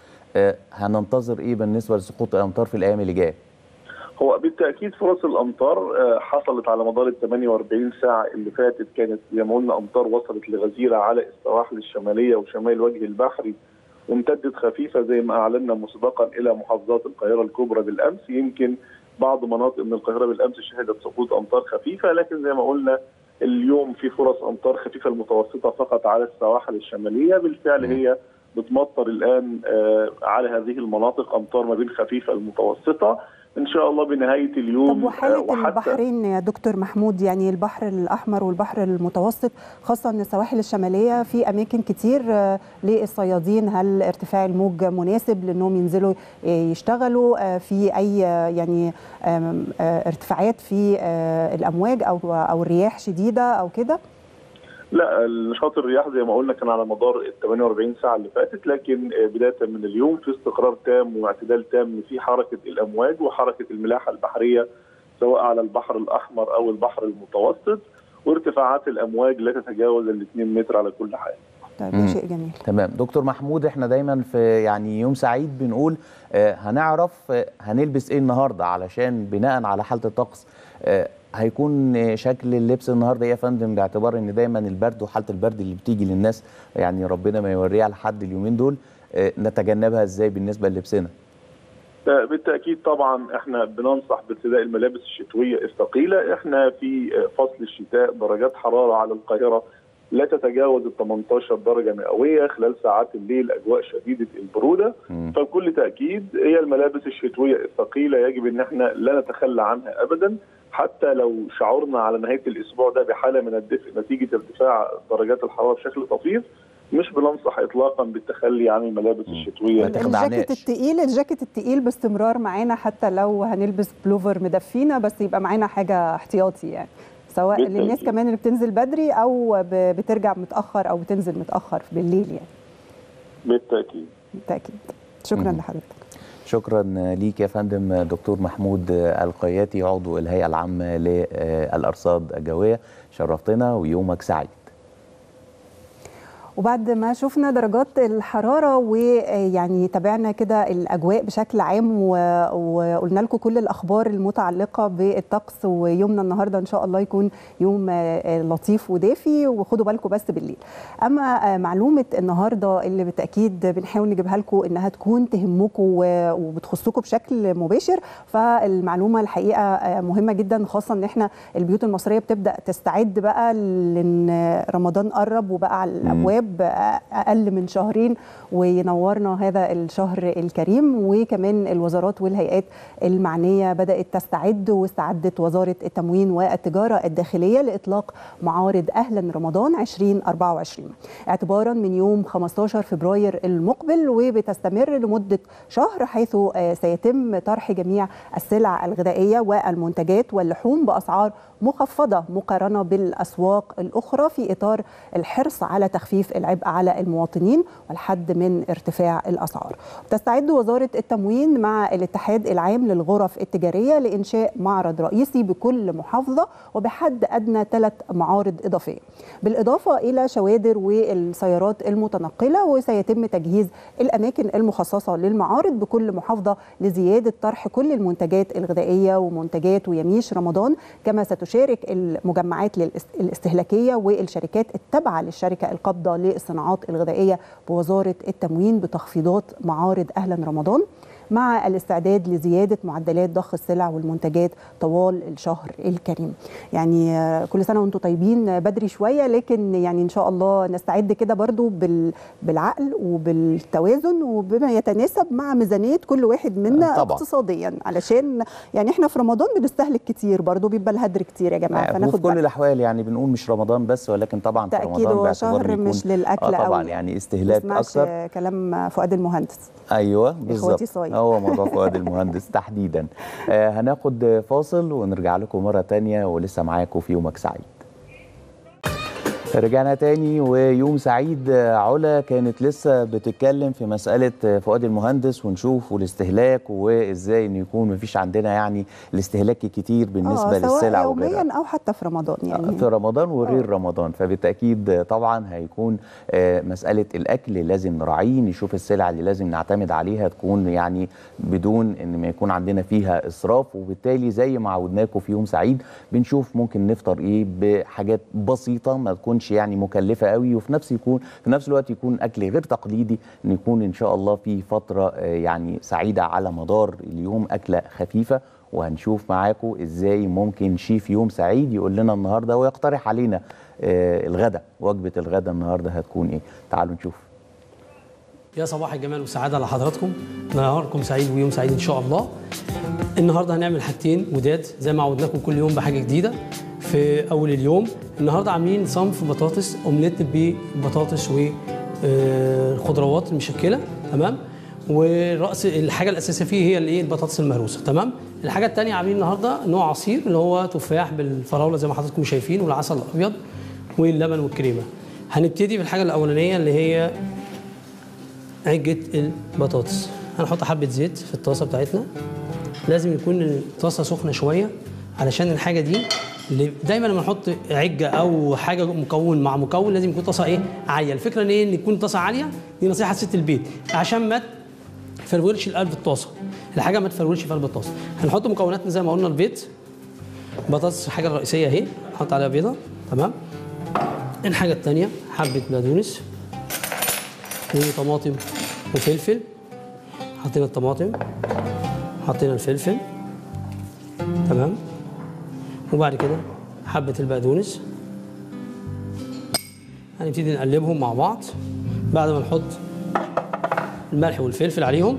هننتظر ايه بالنسبه لسقوط الامطار في الايام اللي جايه؟ هو بالتاكيد فرص الامطار حصلت على مدار ال 48 ساعه اللي فاتت، كانت زي ما قلنا امطار وصلت لغزيره على السواحل الشماليه وشمال الوجه البحري، وامتدت خفيفه زي ما اعلنا مسبقا الى محافظات القاهره الكبرى بالامس. يمكن بعض مناطق من القاهره بالامس شهدت سقوط امطار خفيفه، لكن زي ما قلنا اليوم في فرص امطار خفيفه المتوسطه فقط على السواحل الشماليه. بالفعل هي بتمطر الان على هذه المناطق امطار ما بين خفيفه المتوسطه. ان شاء الله بنهايه اليوم. طب وحاله البحرين يا دكتور محمود، يعني البحر الاحمر والبحر المتوسط خاصه السواحل الشماليه في اماكن كتير للصيادين، هل ارتفاع الموج مناسب لانهم ينزلوا يشتغلوا في اي يعني ارتفاعات في الامواج او الرياح شديده او كده؟ لا، نشاط الرياح زي ما قلنا كان على مدار ال 48 ساعه اللي فاتت، لكن بدايه من اليوم في استقرار تام واعتدال تام في حركه الامواج وحركه الملاحه البحريه سواء على البحر الاحمر او البحر المتوسط، وارتفاعات الامواج لا تتجاوز ال 2 متر على كل حال. طيب ده شيء جميل. تمام دكتور محمود، احنا دايما في يعني يوم سعيد بنقول هنعرف هنلبس ايه النهارده، علشان بناء على حاله الطقس هيكون شكل اللبس النهارده ايه يا فندم، باعتبار ان دايما البرد وحاله البرد اللي بتيجي للناس يعني ربنا ما يوريها لحد اليومين دول، نتجنبها ازاي بالنسبه للبسنا؟ بالتاكيد طبعا احنا بننصح بارتداء الملابس الشتويه الثقيله. احنا في فصل الشتاء درجات حراره على القاهره لا تتجاوز ال 18 درجه مئويه، خلال ساعات الليل اجواء شديده البروده. فبكل تاكيد هي الملابس الشتويه الثقيله يجب ان احنا لا نتخلى عنها ابدا، حتى لو شعرنا على نهايه الاسبوع ده بحاله من الدفء نتيجه ارتفاع درجات الحراره بشكل طفيف، مش بننصح اطلاقا بالتخلي عن الملابس الشتويه. الجاكيت التقيل باستمرار معانا، حتى لو هنلبس بلوفر مدفينا بس يبقى معانا حاجه احتياطي يعني، سواء للناس كمان اللي بتنزل بدري او بترجع متاخر او بتنزل متاخر بالليل يعني. بالتاكيد. شكرا لحضرتك. شكرا ليك يا فندم دكتور محمود القياتي، عضو الهيئه العامه للارصاد الجويه، شرفتنا ويومك سعيد. وبعد ما شفنا درجات الحرارة ويعني تابعنا كده الأجواء بشكل عام وقلنا لكم كل الأخبار المتعلقة بالطقس، ويومنا النهاردة إن شاء الله يكون يوم لطيف ودافي، وخدوا بالكم بس بالليل. أما معلومة النهاردة اللي بالتأكيد بنحاول نجيبها لكم إنها تكون تهمكم وبتخصكم بشكل مباشر، فالمعلومة الحقيقة مهمة جدا، خاصة إن إحنا البيوت المصرية بتبدأ تستعد بقى لأن رمضان قرب وبقى على الأبواب أقل من شهرين وينورنا هذا الشهر الكريم. وكمان الوزارات والهيئات المعنية بدأت تستعد، واستعدت وزارة التموين والتجارة الداخلية لإطلاق معارض أهلا رمضان 2024 اعتبارا من يوم 15 فبراير المقبل، وبتستمر لمدة شهر، حيث سيتم طرح جميع السلع الغذائية والمنتجات واللحوم بأسعار مخفضة مقارنة بالأسواق الأخرى، في إطار الحرص على تخفيف العبء على المواطنين والحد من ارتفاع الأسعار. تستعد وزارة التموين مع الاتحاد العام للغرف التجارية لإنشاء معرض رئيسي بكل محافظة وبحد أدنى 3 معارض إضافية، بالإضافة إلى شوادر والسيارات المتنقلة. وسيتم تجهيز الأماكن المخصصة للمعارض بكل محافظة لزيادة طرح كل المنتجات الغذائية ومنتجات ويميش رمضان، كما ستشارك المجمعات الاستهلاكية والشركات التابعة للشركة القابضة للصناعات الغذائية بوزارة التموين بتخفيضات معارض أهلا رمضان. مع الاستعداد لزيادة معدلات ضخ السلع والمنتجات طوال الشهر الكريم. يعني كل سنة وانتم طيبين، بدري شوية لكن يعني إن شاء الله نستعد كده برضو بالعقل وبالتوازن وبما يتناسب مع ميزانية كل واحد منا طبعا اقتصاديا، علشان يعني احنا في رمضان بنستهلك كتير برضو، بيبقى الهدر كتير يا جماعة، فناخد في كل الأحوال. يعني بنقول مش رمضان بس، ولكن طبعا في تأكيد رمضان هو شهر مش للأكل طبعا يعني استهلاك أكثر. كلام فؤاد المهندس. ايوه بالظبط، هو موضوع فؤاد المهندس تحديدا. هناخد فاصل ونرجع لكم مره ثانيه، ولسه معاكم في يومك سعيد. رجعنا تاني ويوم سعيد. علا كانت لسه بتتكلم في مسألة فؤاد المهندس ونشوف والاستهلاك وازاي انه يكون مفيش عندنا يعني الاستهلاك الكتير بالنسبة للسلع وغيرها يوميا او حتى في رمضان، يعني في رمضان وغير رمضان. فبالتأكيد طبعا هيكون مسألة الأكل لازم نراعيه، نشوف السلع اللي لازم نعتمد عليها تكون يعني بدون ان ما يكون عندنا فيها إسراف. وبالتالي زي ما عودناكم في يوم سعيد بنشوف ممكن نفطر ايه بحاجات بسيطة ما تكون يعني مكلفه قوي، وفي نفس الوقت يكون اكل غير تقليدي، ان يكون ان شاء الله في فتره يعني سعيده على مدار اليوم، اكله خفيفه. وهنشوف معاكم ازاي ممكن شيف يوم سعيد يقول لنا النهارده ويقترح علينا الغداء، وجبه الغداء النهارده هتكون ايه. تعالوا نشوف. يا صباح الجمال والسعاده لحضراتكم، نهاركم سعيد ويوم سعيد ان شاء الله. النهارده هنعمل حاجتين جداد زي ما عودناكم كل يوم بحاجه جديده في اول اليوم. النهارده عاملين صنف بطاطس اومليت ببطاطس وخضروات المشكله، تمام. ورأس الحاجه الاساسيه فيه هي الايه؟ البطاطس المهروسه، تمام. الحاجه الثانيه عاملين النهارده نوع عصير اللي هو تفاح بالفراوله زي ما حضراتكم شايفين، والعسل الابيض واللبن والكريمه. هنبتدي بالحاجه الاولانيه اللي هي عجه البطاطس. هنحط حبه زيت في الطاسه بتاعتنا، لازم يكون الطاسه سخنه شويه علشان الحاجه دي اللي دايما لما نحط عجه او حاجه مكون مع مكون لازم يكون طاسه ايه؟ عاليه. الفكره ان ايه؟ ان تكون طاسه عاليه، دي نصيحه ست البيت عشان ما تفرولش قلب الطاسه، الحاجه ما تفرولش في قلب الطاسه. هنحط مكوناتنا زي ما قلنا، البيض، بطاطس الحاجه الرئيسيه اهي، نحط عليها بيضه، تمام. الحاجه الثانيه حبه بقدونس وطماطم وفلفل. حطينا الطماطم، حطينا الفلفل، تمام. وبعد كده حبة البقدونس هنبتدي نقلبهم مع بعض. بعد ما نحط الملح والفلفل عليهم،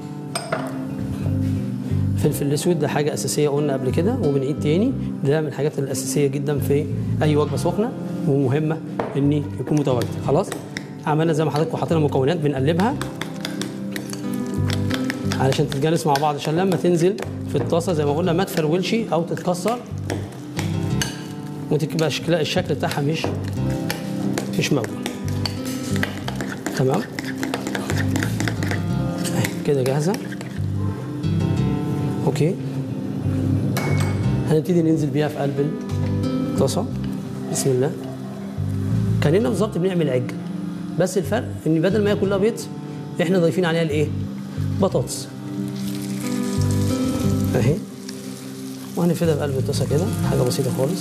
الفلفل الاسود ده حاجة أساسية قلنا قبل كده وبنعيد تاني، ده من الحاجات الأساسية جدا في أي وجبة سخنة ومهمة إن يكون متواجد. خلاص عملنا زي ما حضراتكم حاطين المكونات، بنقلبها علشان تتجانس مع بعض، عشان لما تنزل في الطاسة زي ما قلنا ما تفرولش أو تتكسر وتبقى الشكل بتاعها مش مقبول، تمام. كده جاهزه، اوكي. هنبتدي ننزل بيها في قلب الطاسه، بسم الله. كاننا بالظبط بنعمل عجه، بس الفرق ان بدل ما هي كلها بيض احنا ضايفين عليها الايه؟ بطاطس اهي. وهنفردها في قلب الطاسه كده، حاجه بسيطه خالص.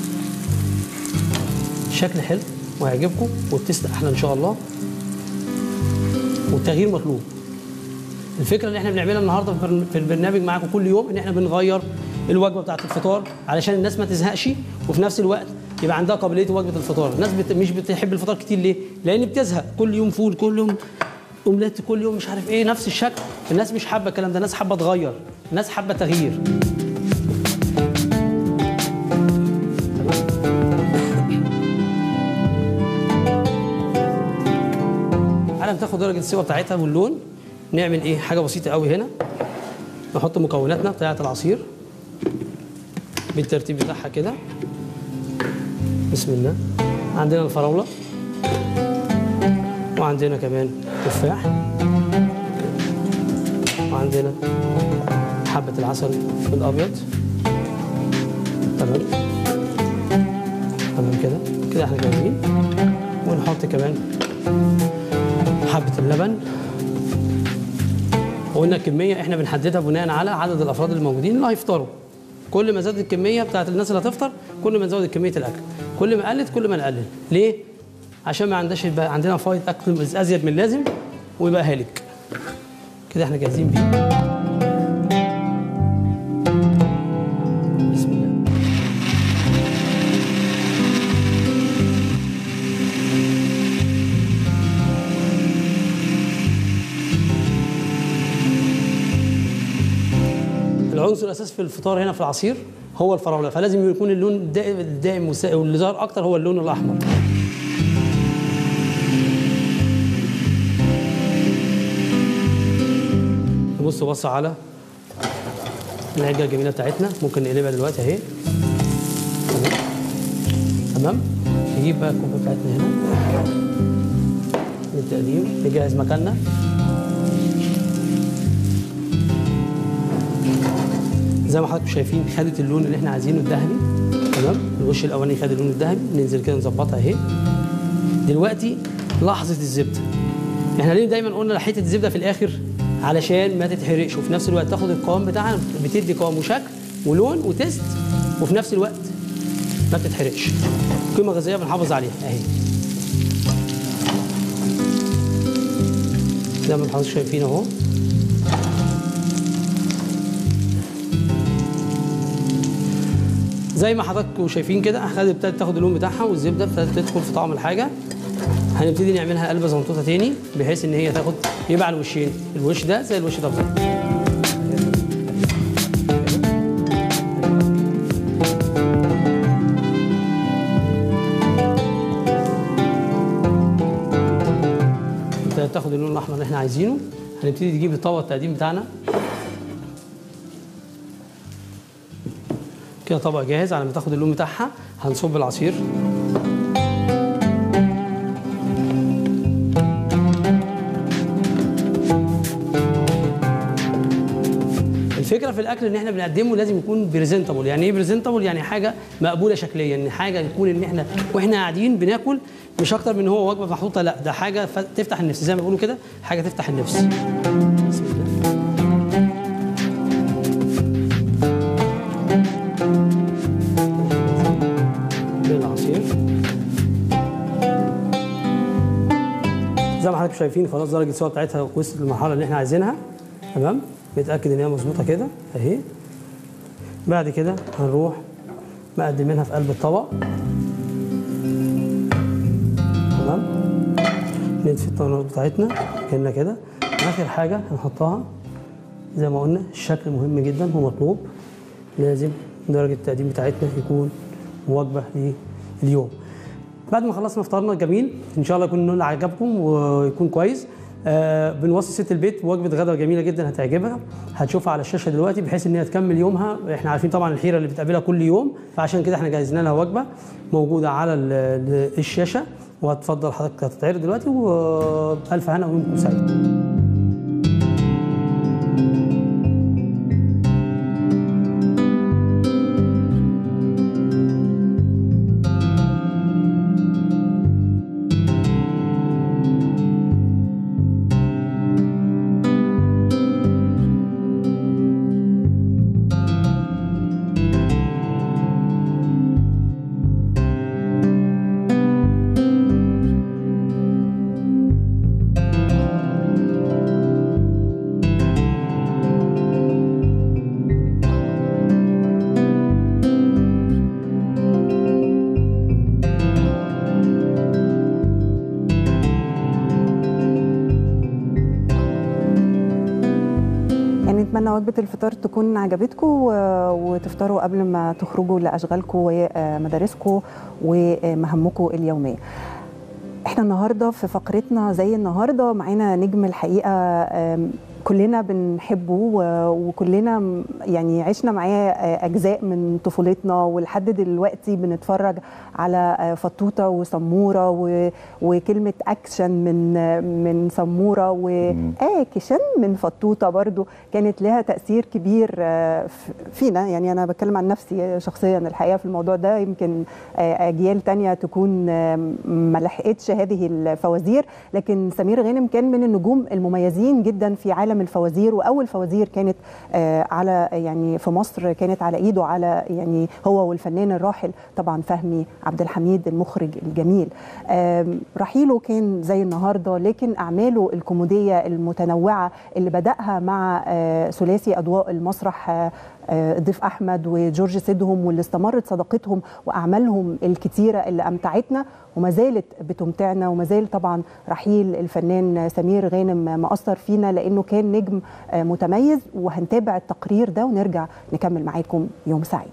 شكل حلو وهيعجبكم والتست احلى ان شاء الله، والتغيير مطلوب. الفكره اللي احنا بنعملها النهارده في البرنامج معاكم كل يوم ان احنا بنغير الوجبه بتاعه الفطار علشان الناس ما تزهقش، وفي نفس الوقت يبقى عندها قابليه وجبه الفطار. الناس مش بتحب الفطار كتير، ليه؟ لان بتزهق، كل يوم فول، كل يوم اومليت، كل يوم مش عارف ايه، نفس الشكل. الناس مش حابه الكلام ده، الناس حابه تغير، الناس حابه تغيير. على ما تاخد درجه السوا بتاعتها واللون، نعمل ايه؟ حاجه بسيطه قوي هنا. نحط مكوناتنا بتاعه العصير بالترتيب بتاعها كده، بسم الله. عندنا الفراوله، وعندنا كمان تفاح، وعندنا حبه العسل الابيض، تمام تمام كده كده احنا جاهزين. ونحط كمان حبه اللبن. وقلنا الكميه احنا بنحددها بناء على عدد الافراد الموجودين اللي هيفطروا. كل ما زادت الكميه بتاعت الناس اللي هتفطر كل ما نزود كميه الاكل، كل ما قلت كل ما نقلل. ليه؟ عشان ما عندناش يبقى عندنا فايض اكل ازيد من اللازم ويبقى هالك كده احنا جاهزين بيه. بسم الله. العنصر الاساسي في الفطار هنا في العصير هو الفراوله، فلازم يكون اللون الدائم واللي ظهر اكتر هو اللون الاحمر. نبص بص على العجه الجميله بتاعتنا، ممكن نقلبها دلوقتي اهي. تمام. نجيب بقى الكوبايه بتاعتنا هنا للتقديم، نجهز مكاننا. زي ما حضراتكم شايفين خدت اللون اللي احنا عايزينه الذهبي. تمام. الوش الاولاني خد اللون الذهبي، ننزل كده نظبطها اهي. دلوقتي لحظه الزبده. احنا ليه دايما قلنا حته الزبده في الاخر؟ علشان ما تتحرقش وفي نفس الوقت تاخد القوام بتاعها، بتدي قوام وشكل ولون وتست، وفي نفس الوقت ما بتتحرقش. قيمه غذائيه بنحافظ عليها اهي. زي ما حضراتكم شايفين اهو. زي ما حضراتكم شايفين كده ابتدت تاخد اللون بتاعها والزبده ابتدت تدخل في طعم الحاجه. هنبتدي نعملها قلبه زنطوطه تاني بحيث ان هي تاخد يبقى على الوشين، الوش ده زي الوش ده بالظبط. ابتدت تاخد اللون الاحمر اللي احنا عايزينه. هنبتدي نجيب الطبق التقديم بتاعنا كده، طبق جاهز. على ما تاخد اللون بتاعها هنصب العصير. الفكره في الاكل ان احنا بنقدمه لازم يكون بريزنتابل. يعني ايه بريزنتابل؟ يعني حاجه مقبوله شكليا، ان حاجه يكون ان احنا واحنا قاعدين بناكل مش اكتر من هو وجبه محطوطه، لا ده حاجه تفتح النفس زي ما بيقولوا كده، حاجه تفتح النفس. بسم الله. بالعصير زي ما حضراتكم شايفين خلاص درجه السوا بتاعتها وصلت للمرحله اللي احنا عايزينها. تمام. نتاكد ان هي مظبوطه كده اهي. بعد كده هنروح مقدمينها في قلب الطبق. تمام. نطفي التنور بتاعتنا كأننا كده. اخر حاجه هنحطها زي ما قلنا، الشكل مهم جدا ومطلوب. لازم درجه التقديم بتاعتنا يكون وجبه لليوم. بعد ما خلصنا فطارنا الجميل ان شاء الله يكون النول عجبكم ويكون كويس. بنوصي ست البيت وجبه غدا جميله جدا هتعجبها، هتشوفها على الشاشه دلوقتي بحيث ان هي تكمل يومها. احنا عارفين طبعا الحيره اللي بتقابلها كل يوم، فعشان كده احنا جهزنا لها وجبه موجوده على الشاشه، وهتفضل حضرتك هتتعرض دلوقتي. والف هنا ويومكم سعيد. نتمنى وجبة الفطار تكون عجبتكم وتفطروا قبل ما تخرجوا لأشغالكم ومدارسكم ومهامكم اليومية. احنا النهارده في فقرتنا زي النهارده معانا نجم الحقيقة كلنا بنحبه وكلنا يعني عشنا معاه اجزاء من طفولتنا، ولحد دلوقتي بنتفرج على فطوطه وسموره وكلمه اكشن من سموره واكشن من فطوطه برضو كانت لها تاثير كبير فينا. يعني انا بتكلم عن نفسي شخصيا الحقيقه في الموضوع ده، يمكن اجيال تانية تكون ما لحقتش هذه الفوازير، لكن سمير غانم كان من النجوم المميزين جدا في عالم عالم الفوازير، واول فوازير كانت على يعني في مصر كانت على ايده، على يعني هو والفنان الراحل طبعا فهمي عبد الحميد المخرج الجميل. رحيله كان زي النهارده، لكن اعماله الكوميديه المتنوعه اللي بداها مع ثلاثي اضواء المسرح ضيف احمد وجورج سيدهم، واللي استمرت صداقتهم واعمالهم الكتيره اللي امتعتنا وما زالت بتمتعنا، وما زال طبعا رحيل الفنان سمير غانم مأثر فينا لانه كان نجم متميز. وهنتابع التقرير ده ونرجع نكمل معاكم يوم سعيد.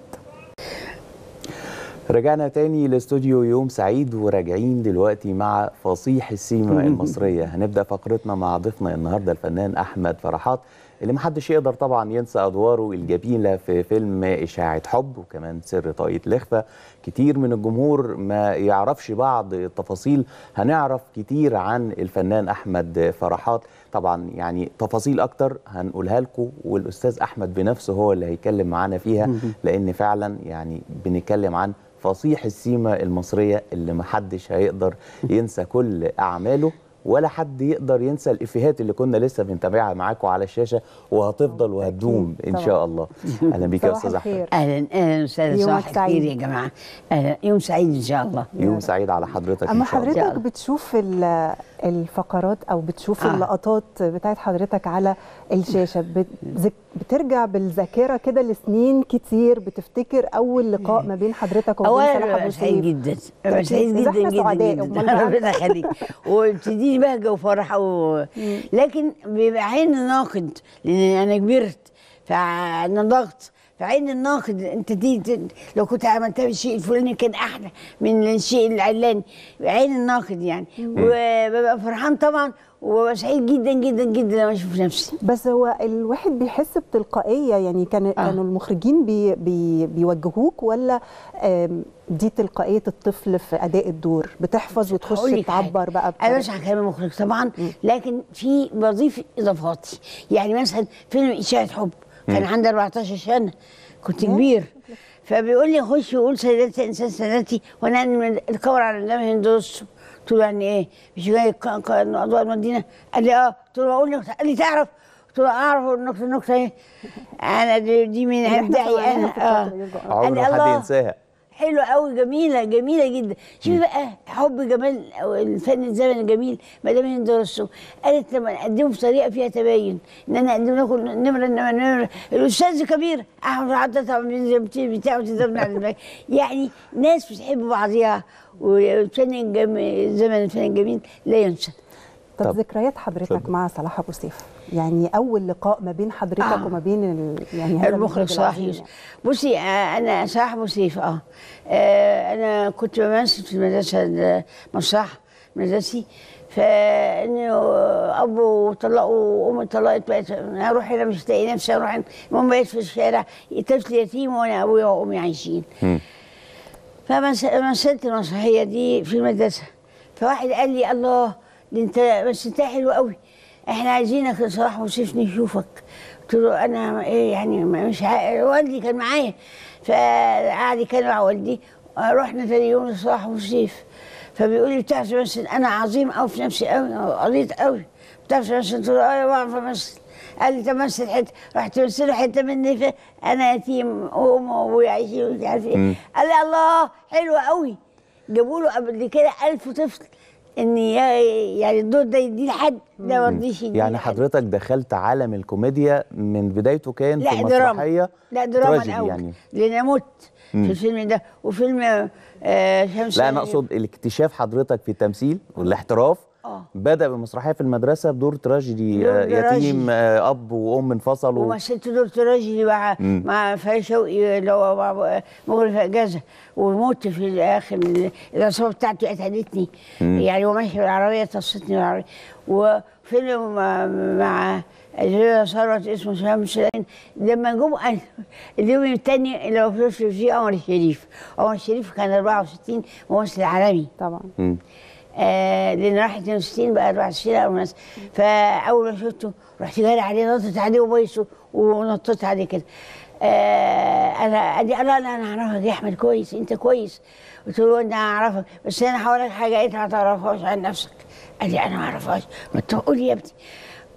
رجعنا تاني لاستوديو يوم سعيد، وراجعين دلوقتي مع فصيح السينما المصرية. هنبدأ فقرتنا مع ضيفنا النهاردة الفنان أحمد فرحات، اللي محدش يقدر طبعا ينسى أدواره الجميلة في فيلم إشاعة حب وكمان سر طاقية الإخفاء. كتير من الجمهور ما يعرفش بعض التفاصيل، هنعرف كتير عن الفنان أحمد فرحات طبعا، يعني تفاصيل أكتر هنقولها لكم، والأستاذ أحمد بنفسه هو اللي هيتكلم معانا فيها، لأن فعلا يعني بنتكلم عن فصيح السينما المصرية اللي محدش هيقدر ينسى كل أعماله، ولا حد يقدر ينسى الإفيهات اللي كنا لسه بنتابعها معاكم على الشاشة، وهتفضل وهتدوم إن شاء الله. أهلا بيك يا أستاذ أحمد. أهلا أهلا أستاذ، صباح الخير يا جماعة. أهلا، يوم سعيد إن شاء الله. يوم سعيد على حضرتك. أما حضرتك بتشوف الفقرات أو بتشوف اللقطات بتاعت حضرتك على الشاشة، بترجع بالذاكرة كده لسنين كتير، بتفتكر أول لقاء ما بين حضرتك وبين صلاح أبو سيف؟ سعيد جدا، سعيد جدا جدا، ربنا يخليك، وبتديني بهجة وفرحة لكن بيبقى عين الناقد، لأن أنا كبرت فنضغط في عين الناقد. انت دي لو كنت عملتها بالشيء الفلاني كان احلى من الشيء العلاني، عين الناقد يعني. وببقى فرحان طبعا، وببقى سعيد جدا جدا جدا لما اشوف نفسي. بس هو الواحد بيحس بتلقائيه يعني، كانوا المخرجين بيوجهوك، ولا دي تلقائيه الطفل في اداء الدور، بتحفظ وتخش تعبر بقى؟ انا مش هكلم المخرج طبعا، لكن في بضيف اضافاتي. يعني مثلا فيلم اشاعة حب كان عندي 14 سنه، كنت كبير، فبيقول لي خش وقول سيداتي انسان سادتي وانا الكور على قدام هندوس. قلت له يعني ايه؟ مش جاي اضواء المدينه؟ قال لي اه. قلت له اقول لك، قال لي تعرف؟ قلت له اعرف النكته ايه؟ انا دي من ابداعي انا. عمر ما حد ينساها. حلوه قوي، جميله جميله جدا. شوفي بقى حب جمال الفن الزمن الجميل مدام هند رستم قالت لما نقدمه بطريقه فيها تبين، ان انا اقدم لكم نمره الاستاذ كبير احمد عدت بتاعه تضربنا على الباقي. يعني ناس بتحب بعضيها، والفن الزمن الفن الجميل لا ينسى. طب ذكريات حضرتك مع صلاح ابو سيف، يعني اول لقاء ما بين حضرتك وما بين يعني هذا المخرج صلاح يوسف. بصي انا صلاح ابو سيف انا كنت بمثل في المدرسه مسرح مدرسي، فانه ابو طلقوا وامي طلقت، بقيت اروح هنا مش لاقي نفسي، اروح المهم بقيت في الشارع طفل يتيم وانا ابويا وامي عايشين. فمثلت المسرحيه دي في المدرسه، فواحد قال لي الله دي انت مثلتها حلو قوي، احنا عايزينك يا صلاح ابو سيف نشوفك. قلت له انا ايه يعني مش والدي كان معايا، فقعد يتكلم مع والدي. رحنا تاني يوم لصلاح ابو سيف، فبيقول لي بتعرف تمثل؟ انا عظيم قوي في نفسي قوي، قريت قوي، بتعرف تمثل؟ قلت له اه بعرف امثل. قال لي تمثل حته، رحت تمثله حته مني، انا يتيم وامي وابويا عايشين مش عارف ايه. قال لي الله حلو قوي. جابوا له قبل كده 1000 طفل ان يعني الدور ده يديه لحد، ده ما رضيش يديه يعني لحد. حضرتك دخلت عالم الكوميديا من بدايته، كان لا في مسرحيه؟ لا دراما تراجيدي يعني، لان انا مت في الفيلم ده، وفيلم شمس. لا انا اقصد الاكتشاف حضرتك في التمثيل والاحتراف بدأ بمسرحيه في المدرسه بدور تراجيدي، يتيم، اب وام انفصلوا، ومثلت دور تراجيدي مع فريد شوقي اللي هو مغرب في اجازه، وموت في الاخر. الاصابه بتاعتي قتلتني يعني، وماشي بالعربيه تصتني بالعربيه. وفيلم مع الهيرة ثروت اسمه شمس. لما جم اليوم الثاني اللي هو فيه عمر الشريف. عمر الشريف كان 64 ممثل عالمي طبعا. لان راح 62 بقى 64 او ناس. فاول ما شفته رحت جاري عليه، نطت عليه وبيسه ونطيت عليه كده. انا قال لي لا انا اعرفك يا احمد كويس، انت كويس. قلت له انا اعرفك، بس انا هقول لك حاجه انت ما تعرفهاش عن نفسك. قال لي انا ما اعرفهاش. ما تقول يا ابني.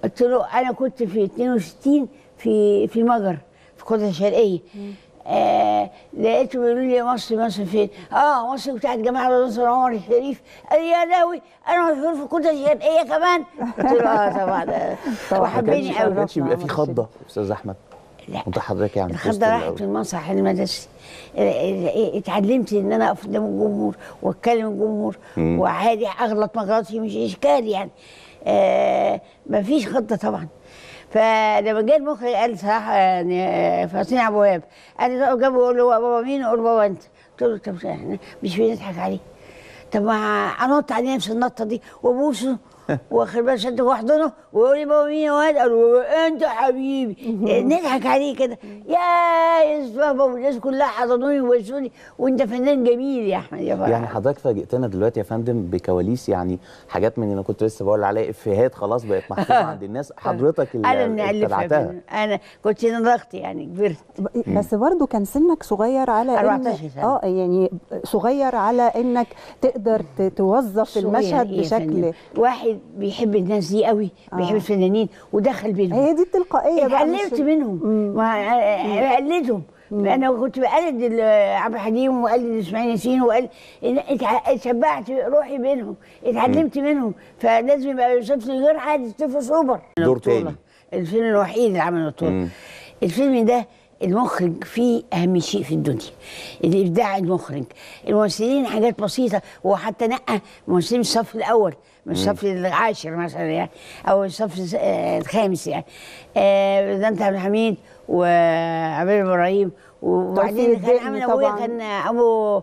قلت له انا كنت في 62 في مجر في القدس الشرقيه. لقيته بيقولوا لي مصر فين؟ مصر بتاعت جماعه نصر عمر الشريف. قال لي يا لاوي انا مشهور في القدس الشرقيه كمان. قلت له طبعا وحبيني قوي. ما كانش بيبقى في خضه استاذ احمد؟ لا وانت حضرتك يعني الخضه راحت في المسرح المدرسي. اتعلمت ان انا اقف قدام الجمهور واتكلم الجمهور وعادي اغلط مغلطي مش اشكال يعني. مفيش خضه طبعا. فلما جه المخرج قال صراحه يعني فاطين ابو وهاب قال لي جابه يقول له بابا مين؟ اقول له بابا انت. قلت له طب احنا مش بنضحك عليه؟ طب ما انط عليه نفس النطه دي وابوسه واخد بالك شده واحضنه ويقول لي بابا مين يا واد؟ قال له انت حبيبي. نضحك عليه كده. يا بابا والناس كلها حضنوني وبوسوني وانت فنان جميل يا احمد يا فرح. يعني حضرتك فاجئتنا دلوقتي يا فندم بكواليس، يعني حاجات من اللي انا كنت لسه بقول عليها افيهات خلاص بقت محفوظه عند الناس، حضرتك اللي اتبعتها. انا كنت نضغت يعني كبرت. بس برضه كان سنك صغير على 14 سنه. يعني صغير على انك تقدر توظف المشهد بشكل. واحد بيحب الناس دي قوي، بيحب الفنانين ودخل بينهم. هي دي التلقائيه بقى. اتعلمت منهم وقلدهم. انا كنت بقلد عبد الحليم وقلد اسماعيل ياسين وقلد اتشبعت روحي بينهم، اتعلمت منهم. فلازم يبقى يوصف لي غير حد طفل سوبر. دور تاني. الفيلم الوحيد اللي عمله البطوله. الفيلم ده المخرج فيه اهم شيء في الدنيا، الابداع المخرج. الممثلين حاجات بسيطه، وحتى نقى ممثلين الصف الاول مش الصف العاشر مثلا يعني، او الصف الخامس يعني. بزنت عبد الحميد وعبير ابراهيم، وبعدين كان عامل ابويا كان ابو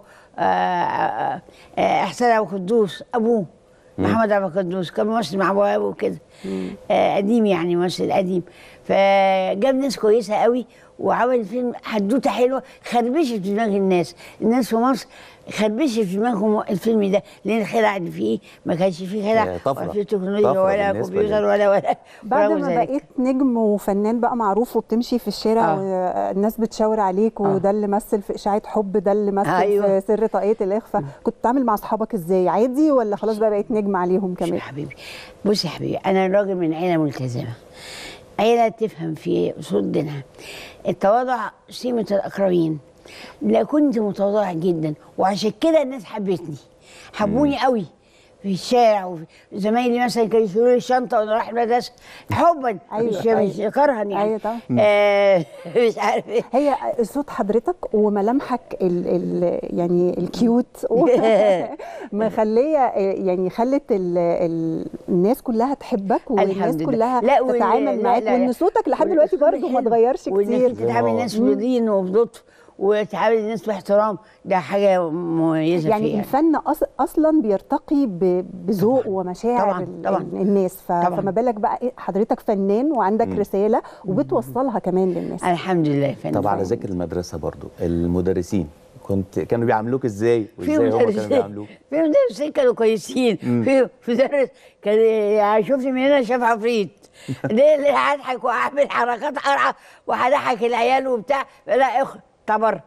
احسان ابو قدوس ابوه محمد ابو قدوس، كان ممثل مع ابو وهاب وكده. قديم يعني ممثل قديم. فجاب ناس كويسه قوي وعمل فيلم حدوته حلوه خربشت في دماغ الناس في مصر خربشت في دماغهم الفيلم ده، لان الخدع اللي فيه ما كانش فيه خدع ولا فيه تكنولوجيا ولا كمبيوتر ولا بعد ما بقيت نجم وفنان بقى معروف وبتمشي في الشارع والناس بتشاور عليك وده اللي مثل في اشاعه حب، ده اللي مثل في سر طاقية الاخفاء، كنت بتتعامل مع اصحابك ازاي؟ عادي ولا خلاص بقى بقيت نجم عليهم كمان؟ يا حبيبي بصي يا حبيبي، انا راجل من عيله ملتزمه، عيله تفهم في اصول دينها. التواضع سمة الاقربين. لا كنت متواضعه جدا، وعشان كده الناس حبوني قوي في الشارع. وزمايلي مثلا كانوا يشيلوا لي الشنطه وانا رايح المدرسه حبا. مش كرها يعني. ايوه طبعا. مش عارف ايه. هي صوت حضرتك وملامحك يعني الكيوت مخليه يعني خلت الناس كلها تحبك والناس كلها تتعامل معاك، وان صوتك لحد دلوقتي برضه ما اتغيرش كتير. وانك تتعامل الناس بدين وبلطف وتعامل الناس باحترام، ده حاجه مميزه يعني فيها. الفن اصلا بيرتقي بذوق ومشاعر طبعا. الناس، فما بالك بقى حضرتك فنان وعندك رساله وبتوصلها كمان للناس. الحممد لله فنان. طب على ذكر المدرسه برضو، المدرسين كانوا بيعاملوك ازاي وازاي هم كانوا بيعاملوك؟ في مدرسين كانوا كويسين. في مدرس كان يشوفني من هنا شاف عفريت. ليه هضحك واعمل حركات قرعه وهضحك العيال وبتاع، لا طبر.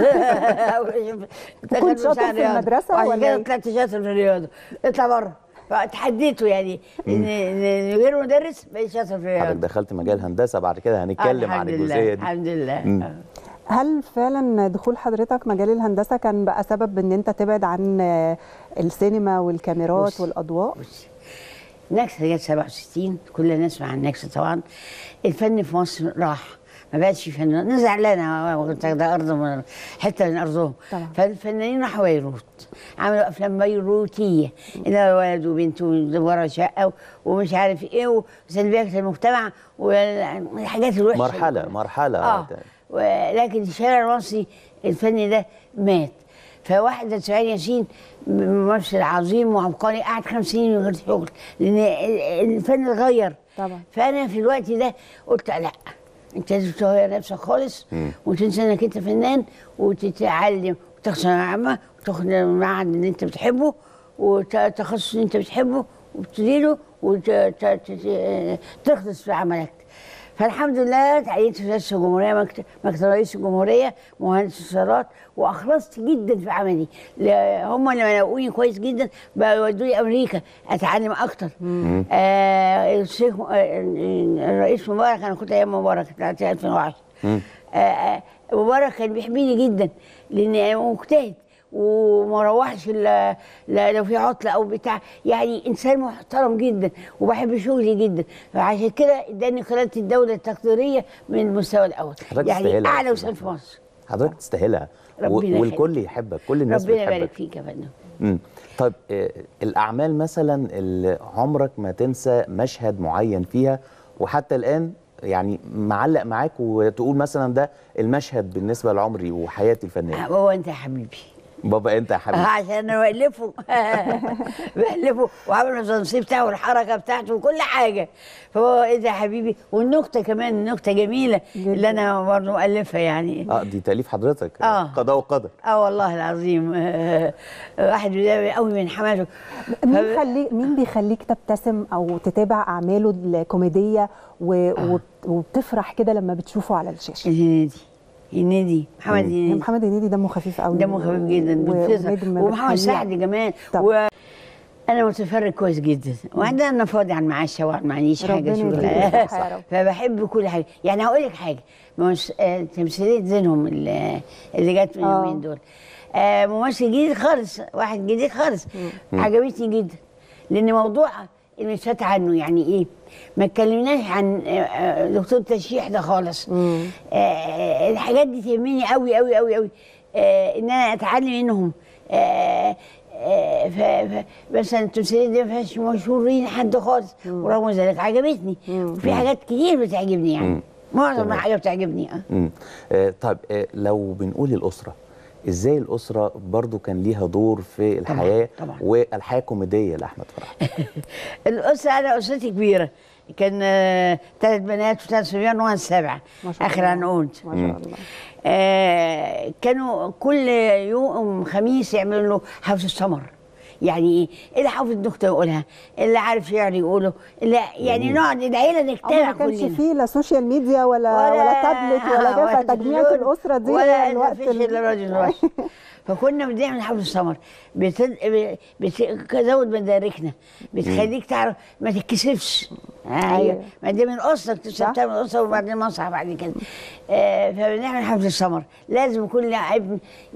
كنت شاطر في المدرسه ولا كده طلعت شاطر في الرياضه، اطلع بره. فتحديته يعني ان غير مدرس بقيت شاطر في الرياضه. حضرتك دخلت مجال هندسه، بعد كده هنتكلم عن الجزئيه دي. الحمد لله. هل فعلا دخول حضرتك مجال الهندسه كان بقى سبب ان انت تبعد عن السينما والكاميرات والاضواء؟ النكسه جت 67، كلنا نسمع عن النكسه طبعا. الفن في مصر راح، ما بقتش فن. انا زعلانه، ده ارض حته من ارضهم. فالفنانين راحوا بيروت، عملوا افلام بيروتيه، اللي هو ولد وبنت ورا شقه ومش عارف ايه وسلبيات المجتمع والحاجات الوحشه. مرحله. لكن الشارع المصري الفني ده مات. فواحد زي اسماعيل ياسين ممثل عظيم وعبقري قعد 5 سنين من غير شغل، لان الفن اتغير طبعا. فانا في الوقت ده قلت لا، انت لازم تغير نفسك خالص وتنسى انك انت فنان وتتعلم وتاخد ثانويه عامه وتاخد المعهد اللي انت بتحبه والتخصص اللي انت بتحبه وتبتدي له وتخلص في عملك. فالحمد لله تعينت في رئاسه الجمهوريه، مكتب رئيس الجمهوريه مهندس اتصالات، واخلصت جدا في عملي. هم لما لقوني كويس جدا بقوا يودوني امريكا اتعلم اكتر. الشيخ الرئيس مبارك، انا كنت ايام مبارك 2010. مبارك كان بيحبيني جدا لاني مجتهد وما روحش لو في عطله او بتاع، يعني انسان محترم جدا وبحب شغلي جدا، فعشان كده اداني قياده الدوله التقديريه من المستوى الاول، يعني اعلى وسام في مصر. حضرتك تستاهلها والكل يحبك، كل الناس ربنا بتحبك. يبارك فيك يا فندم. طيب الاعمال مثلا اللي عمرك ما تنسى مشهد معين فيها وحتى الان يعني معلق معاك وتقول مثلا ده المشهد بالنسبه لعمري وحياتي الفنيه؟ بابا انت يا حبيبي. بابا انت يا حبيبي. عشان انا بألفه بألفه وعامل التنصيب بتاعه والحركه بتاعته وكل حاجه، فبابا انت يا حبيبي. والنكته كمان، النكته جميله اللي انا برضه مؤلفها يعني. دي تأليف حضرتك؟ قضاء وقدر. والله العظيم. واحد بيدافع قوي من حماته. مين بيخليك تبتسم او تتابع اعماله الكوميديه وبتفرح كده لما بتشوفه على الشاشه؟ هنيدي، محمد هنيدي. محمد هنيدي دمه خفيف قوي، دمه خفيف جدا، ومحمد سعد كمان. انا متفرج كويس جدا، وعندنا انا فاضي عن معاشه وعن معيش حاجه شغل، فبحب كل حاجه. يعني هقول لك حاجه، تمثيليه زينهم اللي جت من اليومين دول، ممثل جديد خالص، واحد جديد خالص، عجبتني جدا، لان موضوع المسات عنه يعني ايه، ما اتكلمناش عن دكتور التشريح ده خالص. الحاجات دي تهمني قوي قوي قوي قوي، ان انا اتعلم منهم. مثلا التمثيليه دي ما فيهاش مشهورين حد خالص، ورغم ذلك عجبتني. وفي حاجات كتير بتعجبني يعني، معظم الحاجات بتعجبني. طيب لو بنقول الاسره، ازاي الاسره برضو كان ليها دور في الحياه؟ طبعا. والحياه كوميديه لاحمد فرح. الاسره، انا اسرتي كبيره، كان 3 بنات و3 صبيان وانا السابعه اخر عنقود. ما شاء الله. كانوا كل يوم خميس يعملوا له حفظ السمر. يعني ايه اللي حافظ النكته يقولها، اللي عارف شعر يقوله، اللي يعني نقعد العيله نجتمع كلنا. ما كانش فيه لا سوشيال ميديا ولا تابلت ولا كده، فتجميعة الاسره دي ولا الوقت الا راجل فكنا بنعمل حفظ السمر، بتزود مداركنا، بتخليك تعرف ما تتكسفش. ايوه، ما دي من اسره اكتسبتها من اسره، وبعدين مسرح بعد كده. فبنعمل حفظ السمر، لازم كل ابن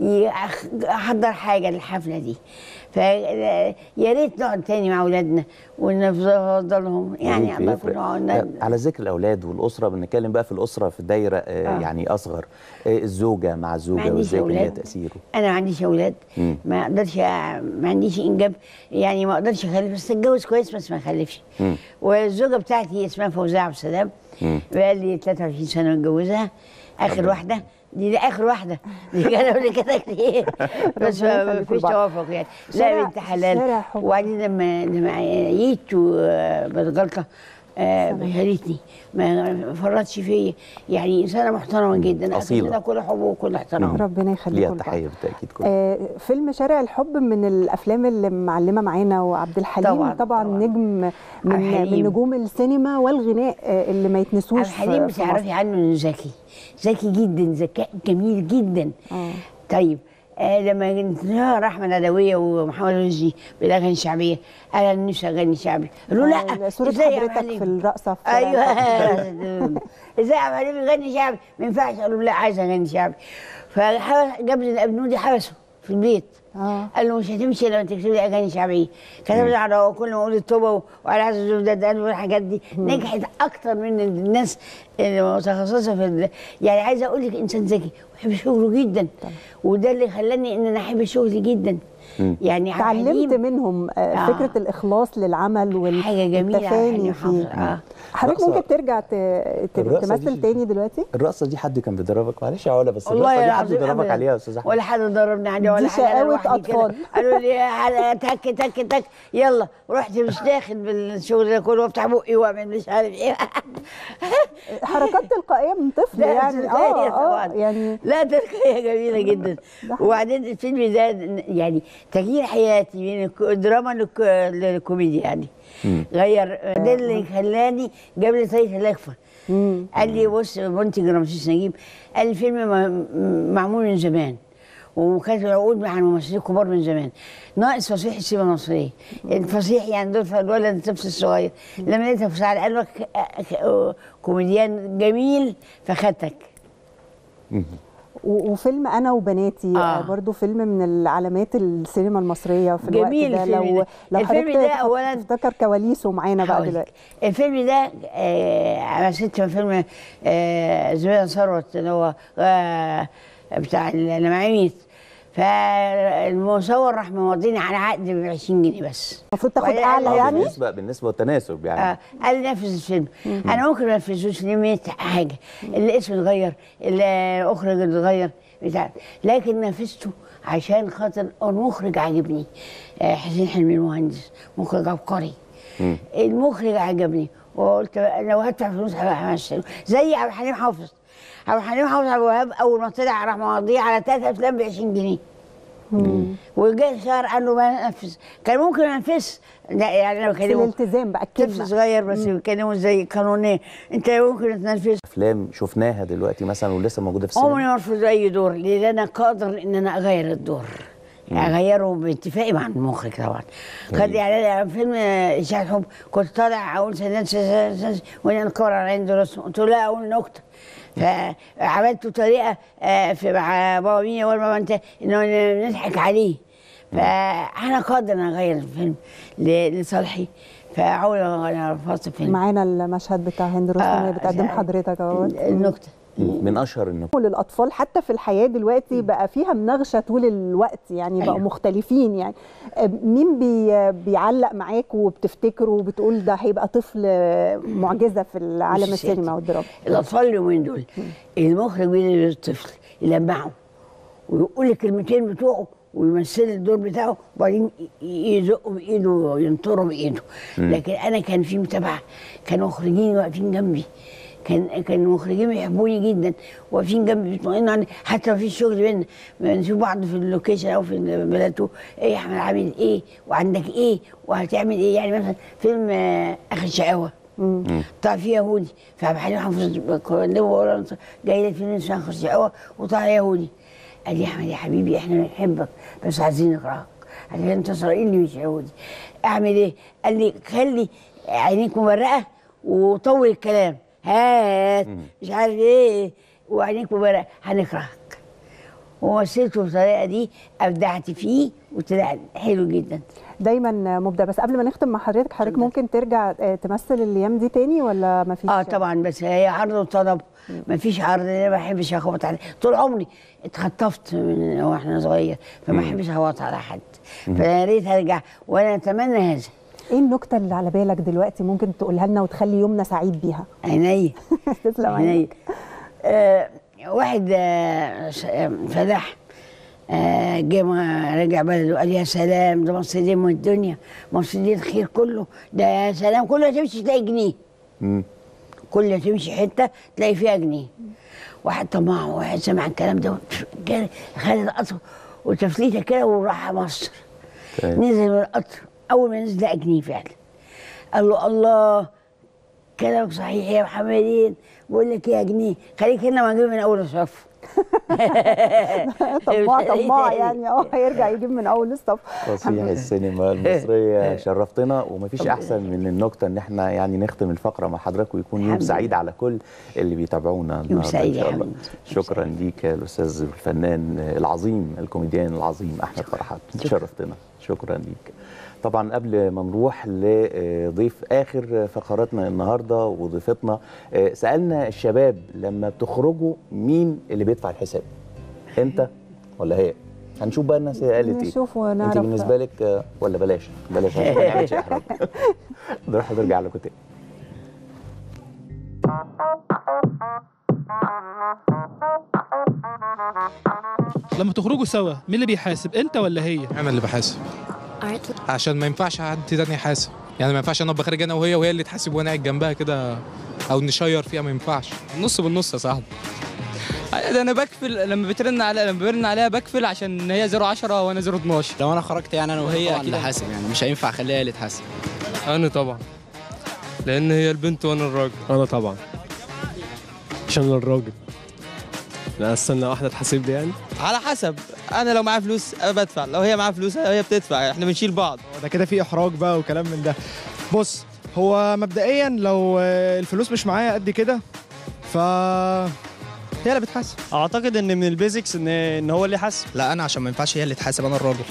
يحضر حاجه للحفله دي. فيا ريت نقعد تاني مع اولادنا ونفضلهم يعني. على ذكر الاولاد والاسره، بنتكلم بقى في الاسره في الدايره يعني اصغر، الزوجه مع الزوجه وازاي كان لها تاثيره. انا ما عنديش اولاد، ما اقدرش، ما عنديش انجاب يعني، ما اقدرش اخلف، بس اتجوز كويس بس ما اخلفش. والزوجه بتاعتي اسمها فوزيه عبد السلام، بقى لي 23 سنه متجوزها، اخر واحده دي اخر واحده، دي كانت قبل كده كتير بس ما فيش توافق يعني. لا بنت حلال. وبعدين لما عييت بالغلطه بهرتني، ما فرطش فيا، يعني انسانه محترمه جدا، اصيله، كل حب وكل احترام. ربنا يخليك. ليها تحيه بالتاكيد. فيلم شارع الحب من الافلام اللي معلمه معانا، وعبد الحليم طبعا نجم من نجوم السينما والغناء اللي ما يتنسوش. عبد الحليم بتعرفي عنه انه ذكي جدا، ذكاء جميل جدا. طيب لما راح من العدويه ومحمد رشدي بالاغاني الشعبيه، قال انا نفسي اغني شعبي، قالوا لا صوره حضرتك في الرقصه. ايوه ازاي عبد الحليم يغني شعبي؟ ما ينفعش. قالوا لا عايز اغني شعبي. فجاب لي الابنودي حبسه في البيت. قال له مش هتمشي لما تكتب لي اغاني شعبيه. كتب لي على كل ما اقول التوبه وعلى حسب الزبدات والحاجات دي. نجحت اكتر من الناس المتخصصه في يعني. عايزه اقول لك انسان ذكي ويحب شغله جدا، وده اللي خلاني ان انا احب شغلي جدا. يعني اتعلمت منهم فكره الاخلاص للعمل حاجه جميله والتفاني فيه. حضرتك ممكن ترجع تمثل تاني دلوقتي؟ الرقصه دي حد كان بيدربك؟ معلش يا علا، بس الرقصه دي حد بيدربك عليها يا استاذ احمد؟ ولا حد ضربني عليها ولا حاجه. دي شقاوه اطفال. قالوا لي تك تك تك يلا، رحت مش داخل بالشغل ده كله، وافتح بقي واعمل مش عارف ايه. حركات تلقائيه من طفل يعني. يعني لا، تلقائيه جميله جدا. وبعدين الفيلم ده يعني تغيير حياتي من الدراما للكوميديا يعني. غير ده اللي خلاني جاب لي طريقه الاخفاء. قال لي بص منتج رمسيس نجيب، قال لي فيلم معمول من زمان وكانت العقود مع الممثلين الكبار من زمان، ناقص فصيح السينما المصريه. الفصيح يعني دول الولد الطفل الصغير، لما لقيتها في على قلبك كوميديان جميل فخدتك. وفيلم انا وبناتي برضو فيلم من العلامات السينما المصريه في الوقت ده. لو الفيلم ده اولا تفتكر كواليسه معانا بقى دلوقتي. الفيلم ده مثلت في فيلم زبيدة ثروت اللي هو بتاع المعاميت، فالمصور راح مواضيني على عقد ب 20 جنيه بس. المفروض تاخد اعلى يعني بالنسبه والتناسب يعني. قال لي نفذ الفيلم. انا ممكن ما انفذوش ليه 100 حاجه، الاسم اتغير، الاخرج اتغير بتاع، لكن نفذته عشان خاطر المخرج عجبني. حسين حلمي المهندس مخرج عبقري. المخرج عجبني وقلت لو هدفع فلوس همثل زي عبد الحليم حافظ. عبد الحليم حافظ ابو وهاب اول ما طلع راح مواضيع على 3 افلام ب 20 جنيه. وجاء شهر قال له ما ننفذ، كان ممكن انفذ. لا يعني انا بكلمه الالتزام بقى الكلمه طفل صغير بس بيتكلموا زي قانونيه، انت ممكن تنفذ. افلام شفناها دلوقتي مثلا ولسه موجوده في السينما؟ عمري ما ارفض اي دور لان انا قادر ان انا اغير الدور. اغيره باتفاقي مع المخرج طبعا. خد يعني فيلم اشاعه حب كنت طالع اقول سنان وانا الكاميرا على عندي رسم، قلت له لا اقول نكته، فعملت طريقه في مع بابا مين اول ما انت انه نضحك عليه. فانا قادر ان اغير الفيلم لصالحي، فعمري انا رفضت الفيلم. معانا المشهد بتاع هند رستم بتقدم حضرتك اهو النكته من اشهر النكت للاطفال حتى في الحياه دلوقتي بقى فيها مناغشه طول الوقت يعني. بقوا مختلفين يعني. مين بيعلق معاك وبتفتكره وبتقول ده هيبقى طفل معجزه في عالم السينما والدراما؟ الاطفال اليومين دول المخرج بيدي للطفل يلمعه ويقول الكلمتين بتوعه ويمثل الدور بتاعه وبعدين يزقه بايده وينطره بايده. لكن انا كان في متابعه، كانوا مخرجين واقفين جنبي، كان المخرجين بيحبوني جدا واقفين جنبي بيطمئنوا عني، حتى ما فيش شغل بينا بنشوف بعض في اللوكيشن او في البلاتو، ايه يا احمد عامل ايه وعندك ايه وهتعمل ايه. يعني مثلا فيلم اخر شقاوه طلع فيه يهودي، فعبد الحليم حافظ كلمه جاي لي فيلم اسمه اخر شقاوه وطلع يهودي، قال لي يا احمد يا حبيبي احنا بنحبك بس عايزين نقراك عشان انت اسرائيلي مش يهودي. اعمل ايه؟ قال لي خلي عينيك مبرقه وطول الكلام، هات مش عارف ايه وعينيك مبرقه هنكرهك. ومثلته بالطريقه دي، ابدعت فيه وطلع حلو جدا. دايما مبدع. بس قبل ما نختم مع حضرتك ممكن ترجع تمثل الايام دي تاني ولا ما فيش؟ طبعا، بس هي عرض وطلب، ما فيش عرض. انا ما بحبش اخبط على طول عمري اتخطفت من واحنا صغير، فما بحبش اخبط على حد، فيا ريت ارجع وانا اتمنى هذا. ايه النكته اللي على بالك دلوقتي ممكن تقولها لنا وتخلي يومنا سعيد بيها؟ عينيا تسلم عينيك. واحد فلاح جه رجع بلده قال يا سلام ده مصر دي ام الدنيا، مصر دي الخير كله، ده يا سلام كل ما تمشي تلاقي جنيه. كل ما تمشي حته تلاقي فيها جنيه. واحد طماع وواحد سمع الكلام ده خد القطر وتفليته كده وراح مصر. نزل من القطر، اول ما نزل لقى جنيه فعلا. قال له الله كلامك صحيح يا محمدين، بقول لك ايه يا جنيه خليك هنا ما اجيب من اول الصف. طماع يعني هيرجع يجيب من اول الصف. تصحيح السينما المصريه شرفتنا، ومفيش احسن من النكته ان احنا يعني نختم الفقره مع حضرتك ويكون يوم سعيد على كل اللي بيتابعونا النهارده ان شاء الله. شكرا ليك يا الاستاذ الفنان العظيم الكوميديان العظيم احمد فرحات، شرفتنا. شكرا ليك. طبعا قبل ما نروح لضيف اخر فقراتنا النهارده وضيفتنا، سالنا الشباب لما بتخرجوا مين اللي بيدفع الحساب؟ انت ولا هي؟ هنشوف بقى الناس قالت ايه. نشوف ونعرف. انت بالنسبه لك ولا بلاش عشان ما نعملش احراج. نروح نرجع لكم تاني. لما تخرجوا سوا مين اللي بيحاسب، انت ولا هي؟ انا اللي بحاسب، عشان ما ينفعش حد تاني يحاسب. يعني ما ينفعش انا ابقى خارج انا وهي اللي تحاسب وانا قاعد جنبها كده او نشير فيها، ما ينفعش. النص بالنص يا صاحبي. ده انا بكفل لما برن عليها بكفل عشان هي 010 وانا 012. لو انا خرجت يعني انا وهي اكيد هحاسب، يعني مش هينفع اخليها هي اللي تحاسب. انا طبعا، لان هي البنت وانا الراجل. انا طبعا عشان انا الراجل. لا استنى واحده تحاسب لي يعني. على حسب، انا لو معايا فلوس بدفع، لو هي معاها فلوس هي بتدفع، احنا بنشيل بعض. ده كده في احراج بقى وكلام من ده. بص، هو مبدئيا لو الفلوس مش معايا قد كده هي اللي بتحاسب. اعتقد ان من البيزكس ان هو اللي يحاسب. لا انا عشان ما ينفعش هي اللي تحاسب، انا الراجل.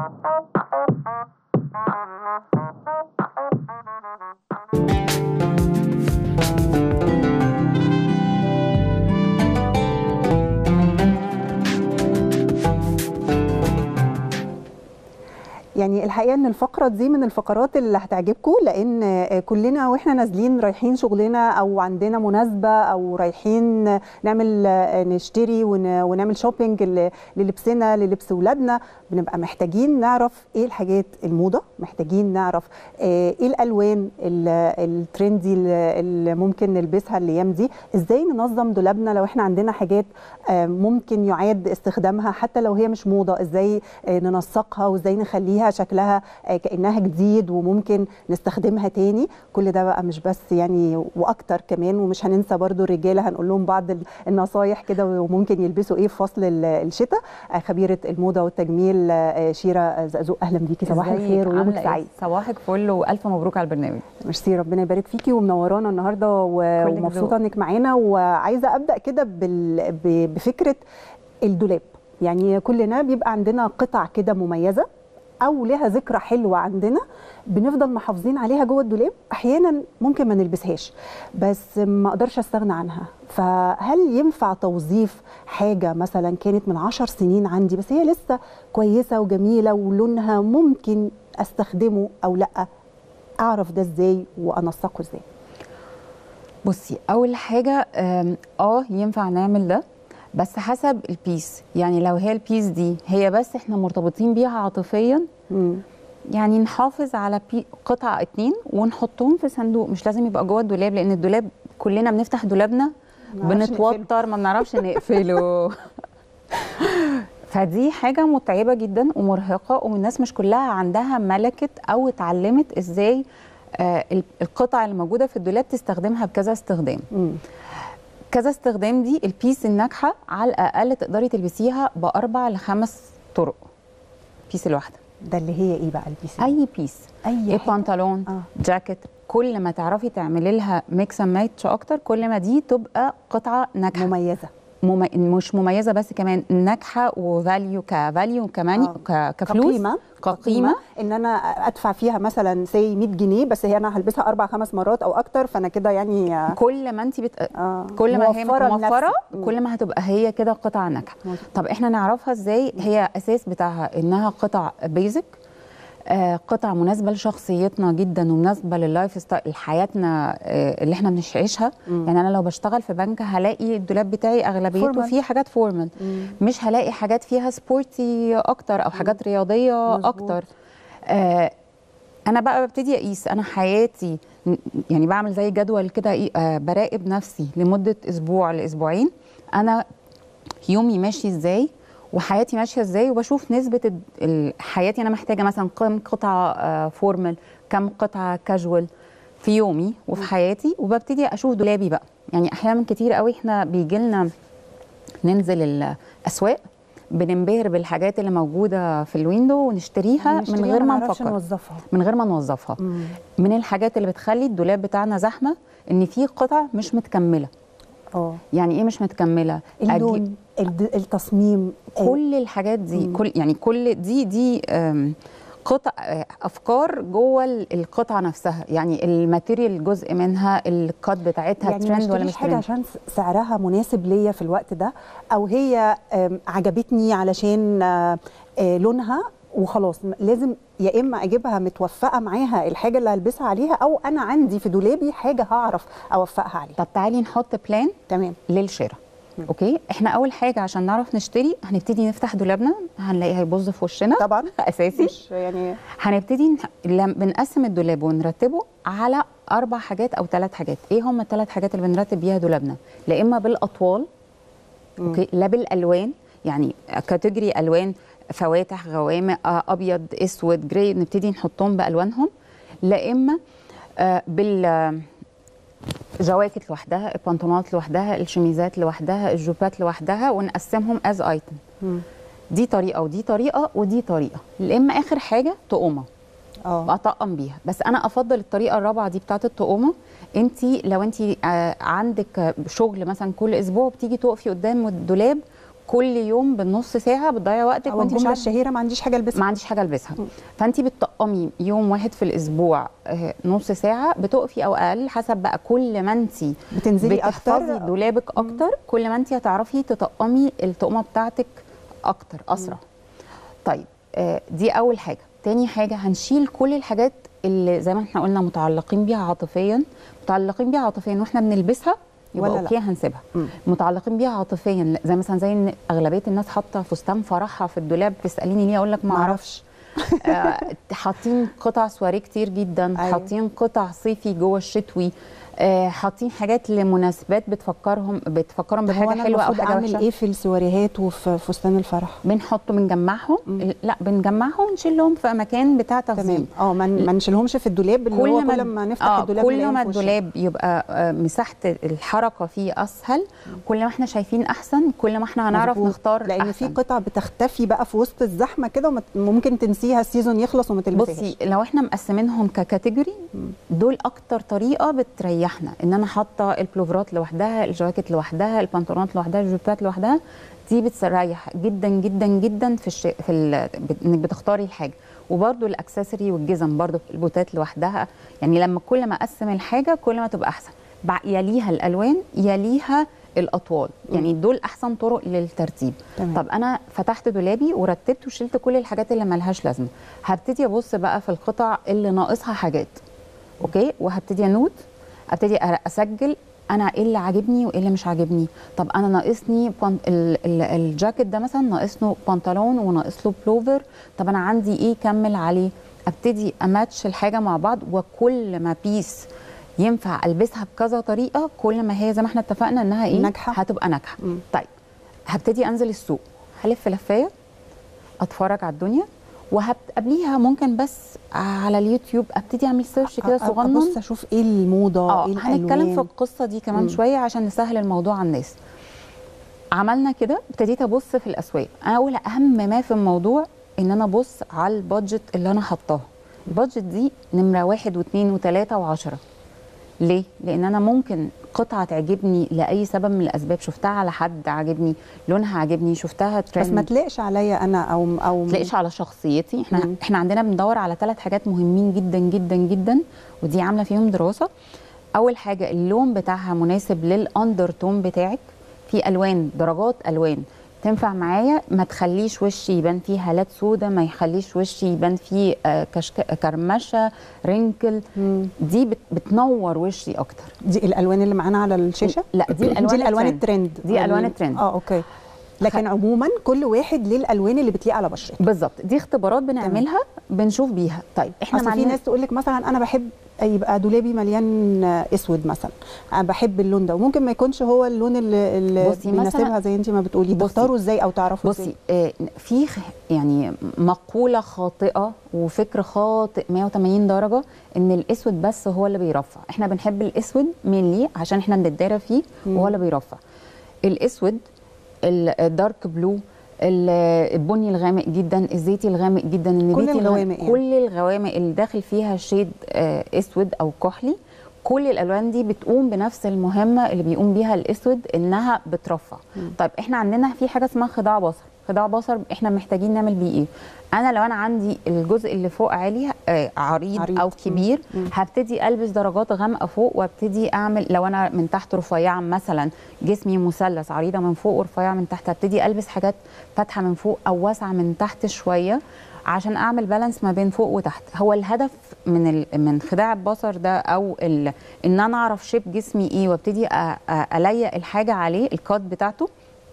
يعني الحقيقه ان الفقره دي من الفقرات اللي هتعجبكم، لان كلنا واحنا نازلين رايحين شغلنا او عندنا مناسبه او رايحين نعمل نشتري ونعمل شوبينج للبسنا للبس ولادنا، بنبقى محتاجين نعرف ايه الحاجات الموضه، محتاجين نعرف ايه الالوان الترندي اللي ممكن نلبسها الايام دي، ازاي ننظم دولابنا لو احنا عندنا حاجات ممكن يعاد استخدامها حتى لو هي مش موضه، ازاي ننسقها وازاي نخليها شكلها كأنها جديد وممكن نستخدمها تاني. كل ده بقى مش بس يعني واكتر كمان، ومش هننسى برضو الرجاله هنقول لهم بعض النصايح كده وممكن يلبسوا ايه في فصل الشتاء. خبيره الموضه والتجميل شيرة زقزوق، اهلا بيكي، صباح الخير ويومك سعيد. صباحك فل والف مبروك على البرنامج. ميرسي، ربنا يبارك فيكي ومنورانا النهارده ومبسوطه انك معانا. وعايزه ابدا كده بفكره الدولاب. يعني كلنا بيبقى عندنا قطع كده مميزه او لها ذكرى حلوه عندنا بنفضل محافظين عليها جوه الدولاب، احيانا ممكن ما نلبسهاش بس ما اقدرش استغنى عنها. فهل ينفع توظيف حاجه مثلا كانت من 10 سنين عندي بس هي لسه كويسه وجميله ولونها ممكن استخدمه او لا؟ اعرف ده ازاي وانسقه ازاي؟ بصي، اول حاجه ينفع نعمل ده بس حسب البيس. يعني لو هي البيس دي هي بس احنا مرتبطين بيها عاطفيا، يعني نحافظ على قطعة 2 ونحطهم في صندوق، مش لازم يبقى جوه الدولاب، لان الدولاب كلنا بنفتح دولابنا بنتوتر ما بنعرفش نقفله. فدي حاجة متعبة جدا ومرهقة، والناس مش كلها عندها ملكة او اتعلمت ازاي القطع اللي موجودة في الدولاب تستخدمها بكذا استخدام. كذا استخدام دي البيس الناجحه على الاقل تقدري تلبسيها ب4 ل5 طرق. بيس الواحده ده اللي هي ايه بقى البيس؟ اي بيس، اي بنطلون، جاكيت، كل ما تعرفي تعملي لها ميكس اند ماتش اكتر كل ما دي تبقى قطعه ناجحه مميزه. مش مميزه بس كمان ناجحه وفاليو كمان كفلوس كقيمه ان انا ادفع فيها مثلا سي 100 جنيه بس هي انا هلبسها 4-5 مرات او اكتر، فانا كده يعني كل ما انت كل ما هي موفره كل ما هتبقى هي كده قطعه ناجحه. طب احنا نعرفها ازاي؟ هي اساس بتاعها انها قطع بيزك، قطع مناسبه لشخصيتنا جدا ومناسبه لللايف ستايل حياتنا اللي احنا بنعيشها. يعني انا لو بشتغل في بنك هلاقي الدولاب بتاعي اغلبيته فيه حاجات فورمال، مش هلاقي حاجات فيها سبورتي اكتر او حاجات رياضيه اكتر. انا بقى ببتدي اقيس انا حياتي، يعني بعمل زي جدول كده براقب نفسي لمده اسبوع لاسبوعين، انا يومي ماشي ازاي وحياتي ماشيه ازاي، وبشوف نسبه حياتي انا محتاجه مثلا كم قطعه فورمال، كم قطعه كاجوال في يومي وفي حياتي، وببتدي اشوف دولابي بقى. يعني احيانا كتير قوي احنا بيجي لنا ننزل الاسواق بننبهر بالحاجات اللي موجوده في الويندو ونشتريها من غير ما نفكر، من غير ما نوظفها. من الحاجات اللي بتخلي الدولاب بتاعنا زحمه ان في قطع مش متكمله. يعني ايه مش متكمله؟ اللون، التصميم، كل الحاجات دي، كل دي قطع افكار جوه القطعه نفسها. يعني الماتيريال جزء منها، الكات بتاعتها يعني ترند ولا مش حاجه عشان سعرها مناسب ليا في الوقت ده، او هي عجبتني علشان لونها وخلاص. لازم يا اما اجيبها متوفقه معاها الحاجه اللي هلبسها عليها، او انا عندي في دولابي حاجه هعرف اوفقها عليها. طب تعالي نحط بلان تمام للشراء. اوكي، احنا اول حاجه عشان نعرف نشتري هنبتدي نفتح دولابنا، هنلاقيه هيبظ في وشنا طبعا اساسي. يعني هنبتدي بنقسم الدولاب ونرتبه على 4 حاجات او 3 حاجات. ايه هم ال3 حاجات اللي بنرتب بيها دولابنا؟ لا اما بالاطوال اوكي، لا بالالوان، يعني كاتيجوري الوان فواتح غوامق ابيض اسود جراي نبتدي نحطهم بالوانهم، لا اما بالجواكت لوحدها، البنطلونات لوحدها، الشميزات لوحدها، الجوبات لوحدها، ونقسمهم از ايتم. دي طريقه ودي طريقه ودي طريقه، لا اما اخر حاجه تقومه اطقم بيها. بس انا افضل الطريقه الرابعه دي بتاعه التقومه. انت لو انت عندك شغل مثلا كل اسبوع بتيجي تقفي قدام الدولاب كل يوم بالنص ساعه، بتضيع وقتك وانت مش الشهيره ما عنديش حاجه البسها، ما عنديش حاجه البسها. فانت بتطقمي يوم واحد في الاسبوع نص ساعه بتقفي او اقل، حسب بقى كل ما انت بتنزلي بتحفظي دولابك اكتر كل ما انت هتعرفي تطقمي التقمه بتاعتك اكتر اسرع. طيب دي اول حاجه. تاني حاجه هنشيل كل الحاجات اللي زي ما احنا قلنا متعلقين بيها عاطفيا، واحنا بنلبسها يبقى اوكي هنسيبها. متعلقين بيها عاطفيا زي مثلا زي ان اغلبيه الناس حاطه فستان فرحها في الدولاب، تساليني ليه اقول لك ما اعرفش. حاطين قطع سواري كتير جدا، حاطين قطع صيفي جوه الشتوي، حاطين حاجات لمناسبات بتفكرهم بحاجه حلوه او حاجه وحشه. ايه في السواريهات وفي فستان الفرح؟ بنجمعهم لا بنجمعهم ونشيلهم في مكان بتاع تخزين. ما نشيلهمش في الدولاب اللي هو كل ما نفتح الدولاب كل ما الدولاب يبقى مساحه الحركه فيه اسهل، كل ما احنا شايفين احسن، كل ما احنا هنعرف نختار لان أحسن. في قطع بتختفي بقى في وسط الزحمه كده وممكن تنسيها السيزون يخلص وما تلبسيهاش. بصي لو احنا مقسمينهم ككاتيجوري دول اكتر طريقه بتريح احنا، ان انا حاطه البلوفرات لوحدها، الجواكت لوحدها، البنطلونات لوحدها، الجوبات لوحدها، دي بتريح جدا جدا جدا انك بتختاري الحاجه. وبرده الاكسسوري والجزم برده البوتات لوحدها، يعني لما كل ما اقسم الحاجه كل ما تبقى احسن. يليها الالوان، يليها الاطوال، يعني دول احسن طرق للترتيب. طب انا فتحت دولابي ورتبت وشلت كل الحاجات اللي ملهاش لازمه، هبتدي ابص بقى في القطع اللي ناقصها حاجات، اوكي، وهبتدي انوت، ابتدي اسجل انا ايه اللي عاجبني وايه اللي مش عاجبني. طب انا ناقصني الجاكيت ده مثلا ناقص له بنطلون وناقص له بلوفر، طب انا عندي ايه كمل عليه. ابتدي اماتش الحاجه مع بعض، وكل ما بيس ينفع البسها بكذا طريقه كل ما هي زي ما احنا اتفقنا انها ايه ناجحه، هتبقى ناجحه. طيب هبتدي انزل السوق، هلف لفايه، اتفرج على الدنيا، وقبليها ممكن بس على اليوتيوب ابتدي اعمل سيرش كده صغنن، ابص اشوف ايه الموضه، ايه الالوان. هنتكلم في القصه دي كمان شويه عشان نسهل الموضوع على الناس. عملنا كده، ابتديت ابص في الاسواق. انا اول اهم ما في الموضوع ان انا ابص على البادجت اللي انا حطاها. البادجت دي نمره 1 و2 و3 و10. ليه؟ لان انا ممكن قطعه تعجبني لاي سبب من الاسباب، شفتها على حد عجبني، لونها عجبني، شفتها ترند، بس ما تلاقش عليا انا او تلاقش على شخصيتي. احنا عندنا بندور على 3 حاجات مهمين جدا جدا جدا، ودي عامله فيهم دراسه. اول حاجه اللون بتاعها مناسب للاندر تون بتاعك، في الوان درجات الوان تنفع معايا، ما تخليش وشي يبان فيه هالات سودة، ما يخليش وشي يبان فيه كرمشه رينكل. دي بتنور وشي اكتر. دي الالوان اللي معانا على الشاشه؟ لا دي الالوان الترند. دي الوان الترند. اوكي. لكن عموما كل واحد ليه الالوان اللي بتليق على بشرته. بالظبط، دي اختبارات بنعملها بنشوف بيها. طيب احنا في ناس تقول لك مثلا انا بحب يبقى دولابي مليان اسود مثلا، انا بحب اللون ده، وممكن ما يكونش هو اللون اللي بيناسبها زي انت ما بتقولي. تختاروا ازاي او تعرفوا ازاي؟ بصي في يعني مقوله خاطئه وفكر خاطئ 180 درجه ان الاسود بس هو اللي بيرفع. احنا بنحب الاسود مينلي عشان احنا بنتدارى فيه وهو اللي بيرفع. الاسود، الدارك بلو، البني الغامق جدا، الزيتي الغامق جدا، النبيتي الغامق، يعني كل الغوامق اللي داخل فيها شيد اسود او كحلي، كل الالوان دي بتقوم بنفس المهمه اللي بيقوم بيها الاسود، انها بترفع. طيب احنا عندنا في حاجه اسمها خداع بصر. خداع بصر احنا محتاجين نعمل بيه ايه؟ انا لو انا عندي الجزء اللي فوق عالي عريض او كبير، هبتدي البس درجات غامقه فوق، وابتدي اعمل لو انا من تحت رفيعه مثلا، جسمي مثلث، عريضه من فوق ورفيعه من تحت، هبتدي البس حاجات فاتحه من فوق او واسعه من تحت شويه عشان اعمل بالانس ما بين فوق وتحت. هو الهدف من خداع البصر ده او ان انا اعرف شيب جسمي ايه، وابتدي اليق الحاجه عليه الكات بتاعته،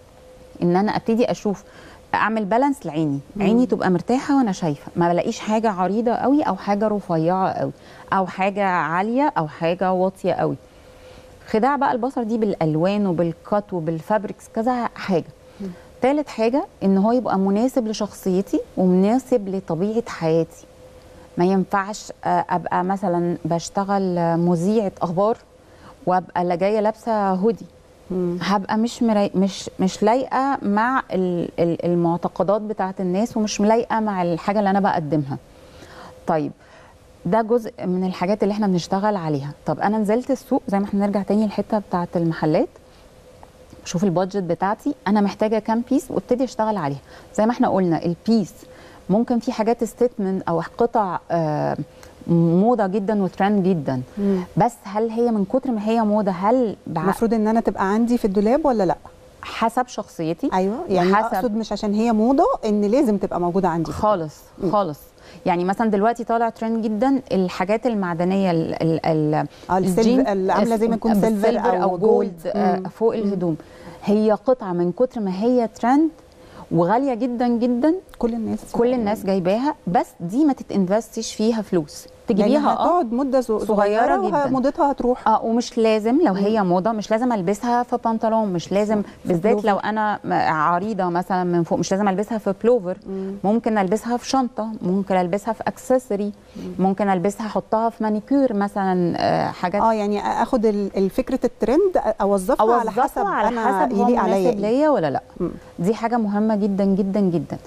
ان انا ابتدي اشوف اعمل بالانس لعيني، عيني تبقى مرتاحه وانا شايفه، ما بلاقيش حاجه عريضه قوي او حاجه رفيعه قوي او حاجه عاليه او حاجه واطيه قوي. خداع بقى البصر دي بالالوان وبالكات وبالفابريكس كذا حاجه. ثالث حاجه ان هو يبقى مناسب لشخصيتي ومناسب لطبيعه حياتي. ما ينفعش ابقى مثلا بشتغل مذيعه اخبار وابقى لا جايه لابسه هودي، هبقى مش لايقه مع المعتقدات بتاعه الناس، ومش لايقه مع الحاجه اللي انا بقدمها. طيب ده جزء من الحاجات اللي احنا بنشتغل عليها. طب انا نزلت السوق، زي ما احنا نرجع تاني الحته بتاعه المحلات، شوف البادجت بتاعتي انا محتاجه كام بيس وابتدي اشتغل عليها. زي ما احنا قلنا البيس ممكن في حاجات ستيتمنت او قطع موضه جدا وترند جدا، بس هل هي من كتر ما هي موضه هل المفروض ان انا تبقى عندي في الدولاب ولا لا؟ حسب شخصيتي. ايوه يعني اقصد مش عشان هي موضه ان لازم تبقى موجوده عندي خالص. خالص. يعني مثلا دلوقتي طالع ترند جدا الحاجات المعدنيه الجين اللي عامله زي ما يكون سيلفر او جولد فوق الهدوم. هي قطعه من كتر ما هي ترند وغاليه جدا جدا، كل الناس جايباها، بس دي ما تتنفستش فيها فلوس، تجيبيها يعني هتقعد مده صغيره جدا، موضتها هتروح. ومش لازم لو هي موضه مش لازم البسها في بنطلون، مش لازم بالذات لو انا عريضه مثلا من فوق مش لازم البسها في بلوفر. ممكن البسها في شنطه، ممكن البسها في اكسسوري، ممكن البسها احطها في مانيكير مثلا، حاجات يعني اخد الفكره الترند اوظفها على حسب انا يليق عليا ليا ولا لا. دي حاجه مهمه جدا جدا جدا.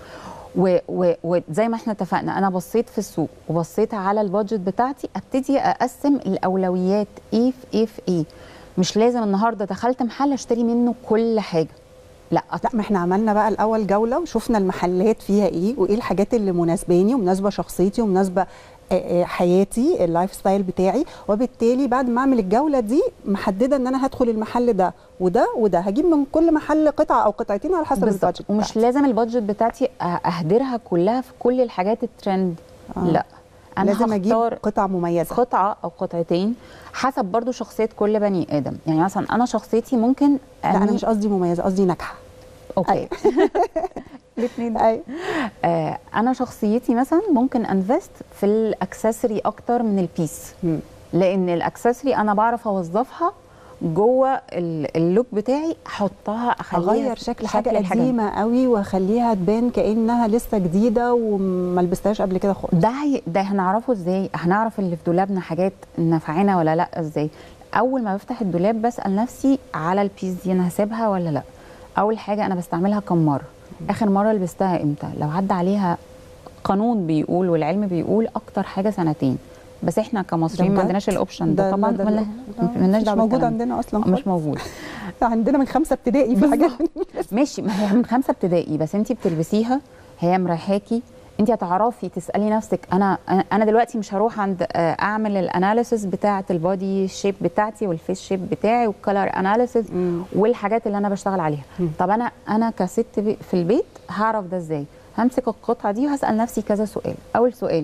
وزي ما احنا اتفقنا انا بصيت في السوق وبصيت على البادجت بتاعتي، ابتدي اقسم الاولويات ايه في ايه في ايه. مش لازم النهارده دخلت محل اشتري منه كل حاجه، لا ما احنا عملنا بقى الاول جوله وشفنا المحلات فيها ايه وايه الحاجات اللي مناسباني ومناسبه شخصيتي ومناسبه حياتي اللايف ستايل بتاعي، وبالتالي بعد ما اعمل الجوله دي محدده ان انا هدخل المحل ده وده وده، هجيب من كل محل قطعه او قطعتين على حسب البادجت. ومش لازم البادجت بتاعتي اهدرها كلها في كل الحاجات الترند. لا، انا لازم اجيب قطع مميزه، قطعه او قطعتين حسب برضو شخصيه كل بني ادم. يعني مثلا انا شخصيتي ممكن لا انا مش قصدي مميزه، قصدي ناجحه. اوكي الاثنين. انا شخصيتي مثلا ممكن انفست في الاكسسوري اكتر من البيس، لان الاكسسوري انا بعرف اوظفها جوه اللوك بتاعي، احطها اخليها اغير شكل حاجه قديمه قوي واخليها تبان كانها لسه جديده وما لبستهاش قبل كده خالص. ده هنعرفه ازاي؟ هنعرف اللي في دولابنا حاجات نافعانا ولا لا ازاي؟ اول ما بفتح الدولاب بسال نفسي على البيس دي انا هسيبها ولا لا. اول حاجه انا بستعملها كم مره، اخر مره لبستها امتى. لو عدى عليها قانون بيقول والعلم بيقول اكتر حاجه سنتين، بس احنا كمصريين ما عندناش الاوبشن ده طبعا، مش موجود عندنا اصلا، مش موجود عندنا من 5 ابتدائي في حاجات ماشي، ما هي من 5 ابتدائي، بس انت بتلبسيها هي مريحاكي، انت هتعرفي تسالي نفسك انا دلوقتي مش هروح عند اعمل الاناليسيس بتاعه البودي شيب بتاعتي والفيس شيب بتاعي والكلر اناليسيس والحاجات اللي انا بشتغل عليها. طب انا كست في البيت هعرف ده ازاي؟ همسك القطعه دي وهسال نفسي كذا سؤال. اول سؤال،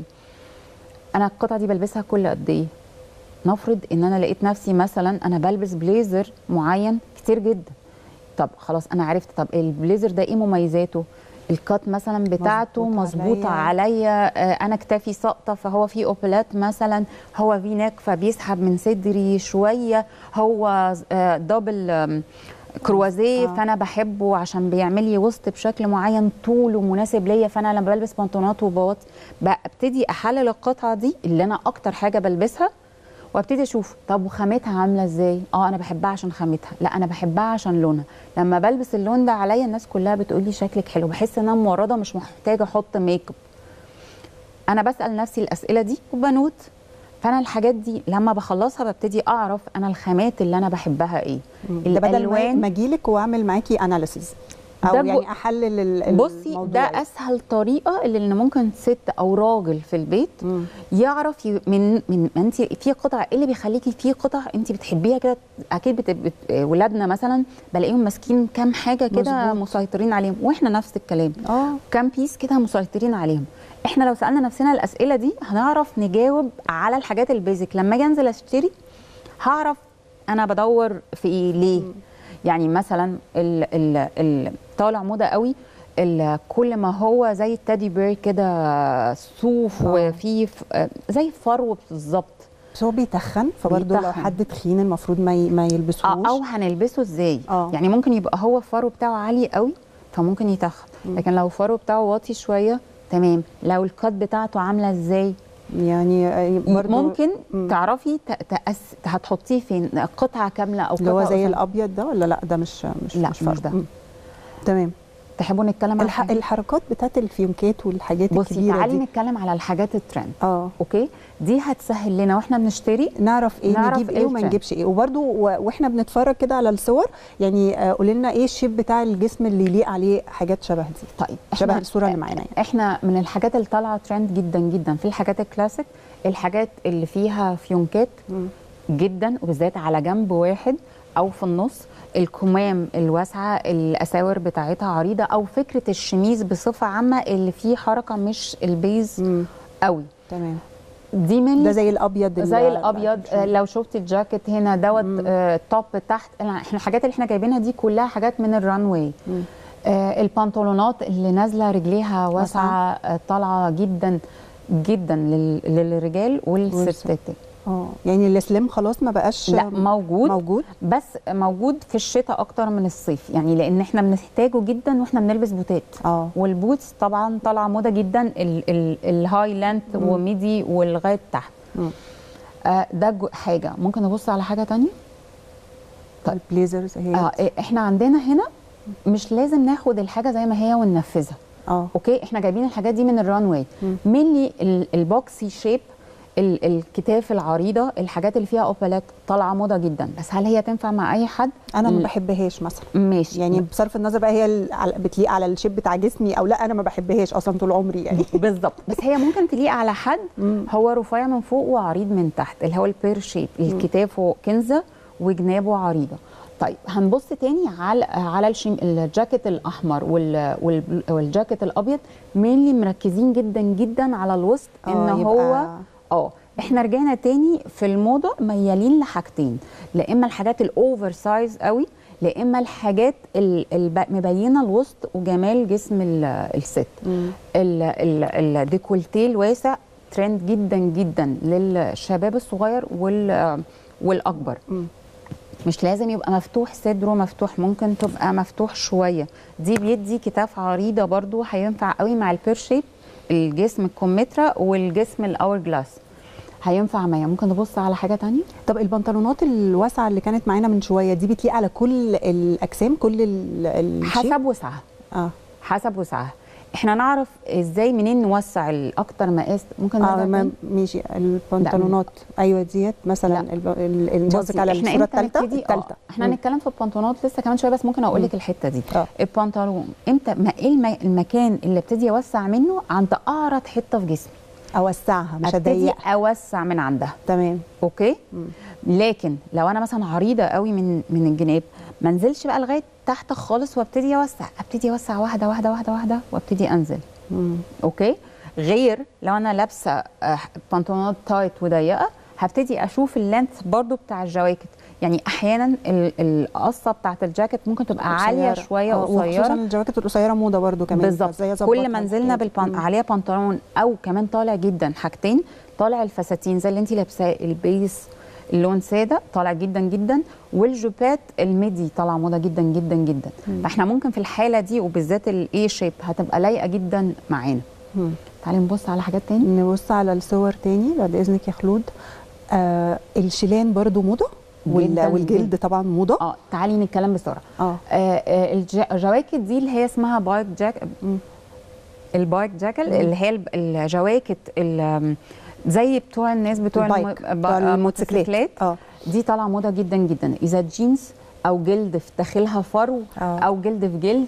انا القطعه دي بلبسها كل قد ايه؟ نفرض ان انا لقيت نفسي مثلا انا بلبس بليزر معين كتير جدا، طب خلاص انا عرفت طب البليزر ده ايه مميزاته؟ الكات مثلا بتاعته مظبوطه عليا، انا كتافي ساقطه فهو في اوبلات مثلا، هو في ناك فبيسحب من صدري شويه، هو دبل كروازيه فانا بحبه عشان بيعمل لي وسط بشكل معين طوله مناسب ليا، فانا لما بلبس بنطلونات وباط ببتدي احلل القطعه دي اللي انا اكتر حاجه بلبسها، وابتدي اشوف طب وخامتها عامله ازاي؟ انا بحبها عشان خامتها، لا انا بحبها عشان لونها. لما بلبس اللون ده عليا الناس كلها بتقول لي شكلك حلو، بحس ان انا مورده مش محتاجه احط ميك اب. انا بسال نفسي الاسئله دي وبنوت، فانا الحاجات دي لما بخلصها ببتدي اعرف انا الخامات اللي انا بحبها ايه. ده بدل ما اجيلك واعمل معاكي اناليسيز او يعني احلل الموضوع. بصي ده اسهل طريقه اللي ممكن ست او راجل في البيت يعرف من انت في قطع ايه اللي بيخليكي في قطع انت بتحبيها كده. اكيد ولادنا مثلا بلاقيهم ماسكين كام حاجه كده مسيطرين عليهم، واحنا نفس الكلام كام بيس كده مسيطرين عليهم. احنا لو سالنا نفسنا الاسئله دي هنعرف نجاوب على الحاجات البيزك. لما اجي انزل اشتري هعرف انا بدور في ايه ليه. يعني مثلا طالع موضه قوي كل ما هو زي التادي بير كده صوف وفيه زي فرو بالظبط. بس هو بيتخن، فبرضه لو حد تخين المفروض ما يلبسوش. او هنلبسه ازاي؟ يعني ممكن يبقى هو الفرو بتاعه عالي قوي فممكن يتخن، لكن لو الفرو بتاعه واطي شويه تمام. لو القط بتاعته عامله ازاي؟ يعني برضه ممكن تعرفي هتحطيه فين، قطعه كامله او قطعه اللي هو زي الابيض ده ولا لا؟ ده مش ده. تمام. تحبوا نتكلم عن الحركات بتاعت الفيونكات والحاجات الكبيره دي؟ تعالي نتكلم على الحاجات الترند. اوكي، دي هتسهل لنا واحنا بنشتري نعرف ايه نجيب ايه وما نجيبش ايه. وبرده واحنا بنتفرج كده على الصور يعني قولي لنا ايه الشيب بتاع الجسم اللي يليق عليه حاجات شبه دي. طيب شبه الصوره اللي معانا يعني. احنا من الحاجات اللي طالعه ترند جدا جدا في الحاجات الكلاسيك، الحاجات اللي فيها فيونكات جدا وبالذات على جنب واحد او في النص، الكمام الواسعه، الاساور بتاعتها عريضه، او فكره الشميز بصفه عامه اللي فيه حركه مش البيز قوي. تمام. دي من ده زي الابيض لو شفتي الجاكيت هنا دوت توب تحت. احنا الحاجات اللي احنا جايبينها دي كلها حاجات من الران واي. البنطلونات اللي نازله رجليها واسعه طالعه جدا جدا للرجال والستات. يعني السليم خلاص ما بقاش؟ لا، موجود بس موجود في الشتاء اكتر من الصيف، يعني لان احنا بنحتاجه جدا واحنا بنلبس بوتات. والبوتس طبعا طالعه موضه جدا، الهاي لانت وميدي ولغايه تحت. ده حاجه. ممكن نبص على حاجه ثانيه. طيب البليزرز احنا عندنا هنا مش لازم ناخد الحاجه زي ما هي وننفذها. اوكي، احنا جايبين الحاجات دي من الران واي، مينلي البوكسي شيب، الكتاف العريضه، الحاجات اللي فيها اوبالات طالعه موضه جدا. بس هل هي تنفع مع اي حد؟ انا ما بحبهاش مثلا. ماشي، يعني بصرف النظر بقى هي بتليق على الشيب بتاع جسمي او لا، انا ما بحبهاش اصلا طول عمري يعني. بالظبط. بس هي ممكن تليق على حد هو رفيع من فوق وعريض من تحت، اللي هو البير شيب، الكتافه كنزه وجنابه عريضه. طيب هنبص تاني على الجاكيت الاحمر والجاكيت الابيض، مينلي مركزين جدا جدا على الوسط ان هو احنا رجعنا تاني في الموضه ميالين لحاجتين، لا اما الحاجات الاوفر سايز قوي، لا اما الحاجات مبينه الوسط وجمال جسم الست. الديكولتيه الواسع ترند جدا جدا للشباب الصغير والاكبر. مش لازم يبقى مفتوح صدره مفتوح، ممكن تبقى مفتوح شويه. دي بيدي كتاف عريضه برضو، هينفع قوي مع البير شيب، الجسم الكمثرى والجسم الاور جلاس هينفع معايا. ممكن نبص على حاجه ثانيه. طب البنطلونات الواسعه اللي كانت معانا من شويه دي بتليق على كل الاجسام، كل حسب وسعها. حسب وسعها. احنا نعرف ازاي منين نوسع الاكتر مقاس. ممكن ماشي. البنطلونات ايوه ديت مثلا قصدك على الصوره الثالثه. احنا هنتكلم في البنطلونات لسه كمان شويه، بس ممكن اقول لك الحته دي. البنطلون امتى ايه المكان اللي ابتدي اوسع منه؟ عند اعرض حته في جسمي اوسعها، مش اضيق، اوسع من عندها. تمام. اوكي. لكن لو انا مثلا عريضه قوي من الجناب، ما انزلش بقى لغايه تحت خالص وابتدي اوسع، ابتدي اوسع واحده واحده واحده واحده وابتدي انزل. اوكي. غير لو انا لابسه بنطلونات تايت وضيقه، هبتدي اشوف اللينث برضو بتاع الجواكت. يعني احيانا القصه بتاعت الجاكيت ممكن تبقى عاليه شويه قصيره، وخصوصا الجواكت القصيره موضه برضو كمان. بالظبط. كل ما نزلنا عليها بنطلون، او كمان طالع جدا حاجتين، طالع الفساتين زي اللي انت لابساه البيس اللون ساده طالع جدا جدا، والجوبات الميدي طالعه موضه جدا جدا جدا. فاحنا ممكن في الحاله دي وبالذات الاي شيب هتبقى لايقه جدا معانا. تعالي نبص على حاجات تاني. نبص على الصور تاني بعد اذنك يا خلود. الشيلان برضو موضه، والجلد طبعا موضه. تعالي نتكلم بسرعه. الجواكت دي اللي هي اسمها بايك جاك، البايك جاكل، اللي هي الجواكت زي بتوع الناس بتوع الموتوسيكلات. دي طالعه موضه جدا جدا، اذا جينز او جلد في داخلها فرو او جلد في جلد.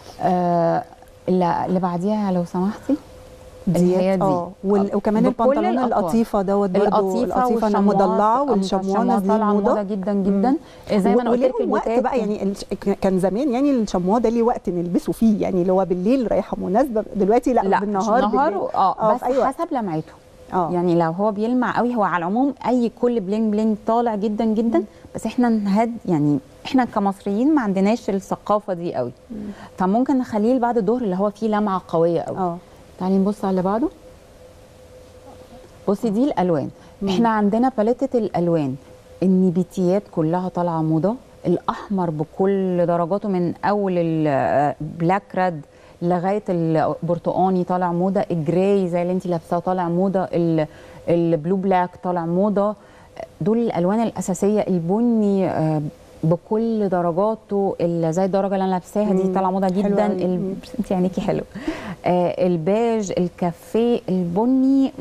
اللي بعديها لو سمحتي، اللي هي دي. وكمان البنطلون القطيفه دوت برضه، القطيفه المضلعه والشمواه نازلين موضه جدا جدا. زي ما انا قلت لك وقت بقى يعني كان زمان يعني الشمواه ده ليه وقت نلبسه فيه، يعني اللي هو بالليل رايحه مناسبه. دلوقتي لا بالنهار بس حسب لمعته. يعني لو هو بيلمع قوي، هو على العموم كل بلينج بلينج طالع جدا جدا. بس احنا يعني احنا كمصريين ما عندناش الثقافه دي قوي، فممكن نخليه بعد الظهر اللي هو فيه لمعه قويه قوي. تعالي نبص على اللي بعده. بصي دي الالوان. احنا عندنا باليتة الالوان، النبيتيات كلها طالعه موضه، الاحمر بكل درجاته من اول البلاك ريد لغايه البرتقاني طالع موضه، الجراي زي اللي انت لابساه طالع موضه، البلو بلاك طالع موضه. دول الالوان الاساسيه. البني بكل درجاته، زي الدرجه اللي انا لابساها دي طالعه موضه جدا. انت عينيكي حلو. البيج، الكافيه، البني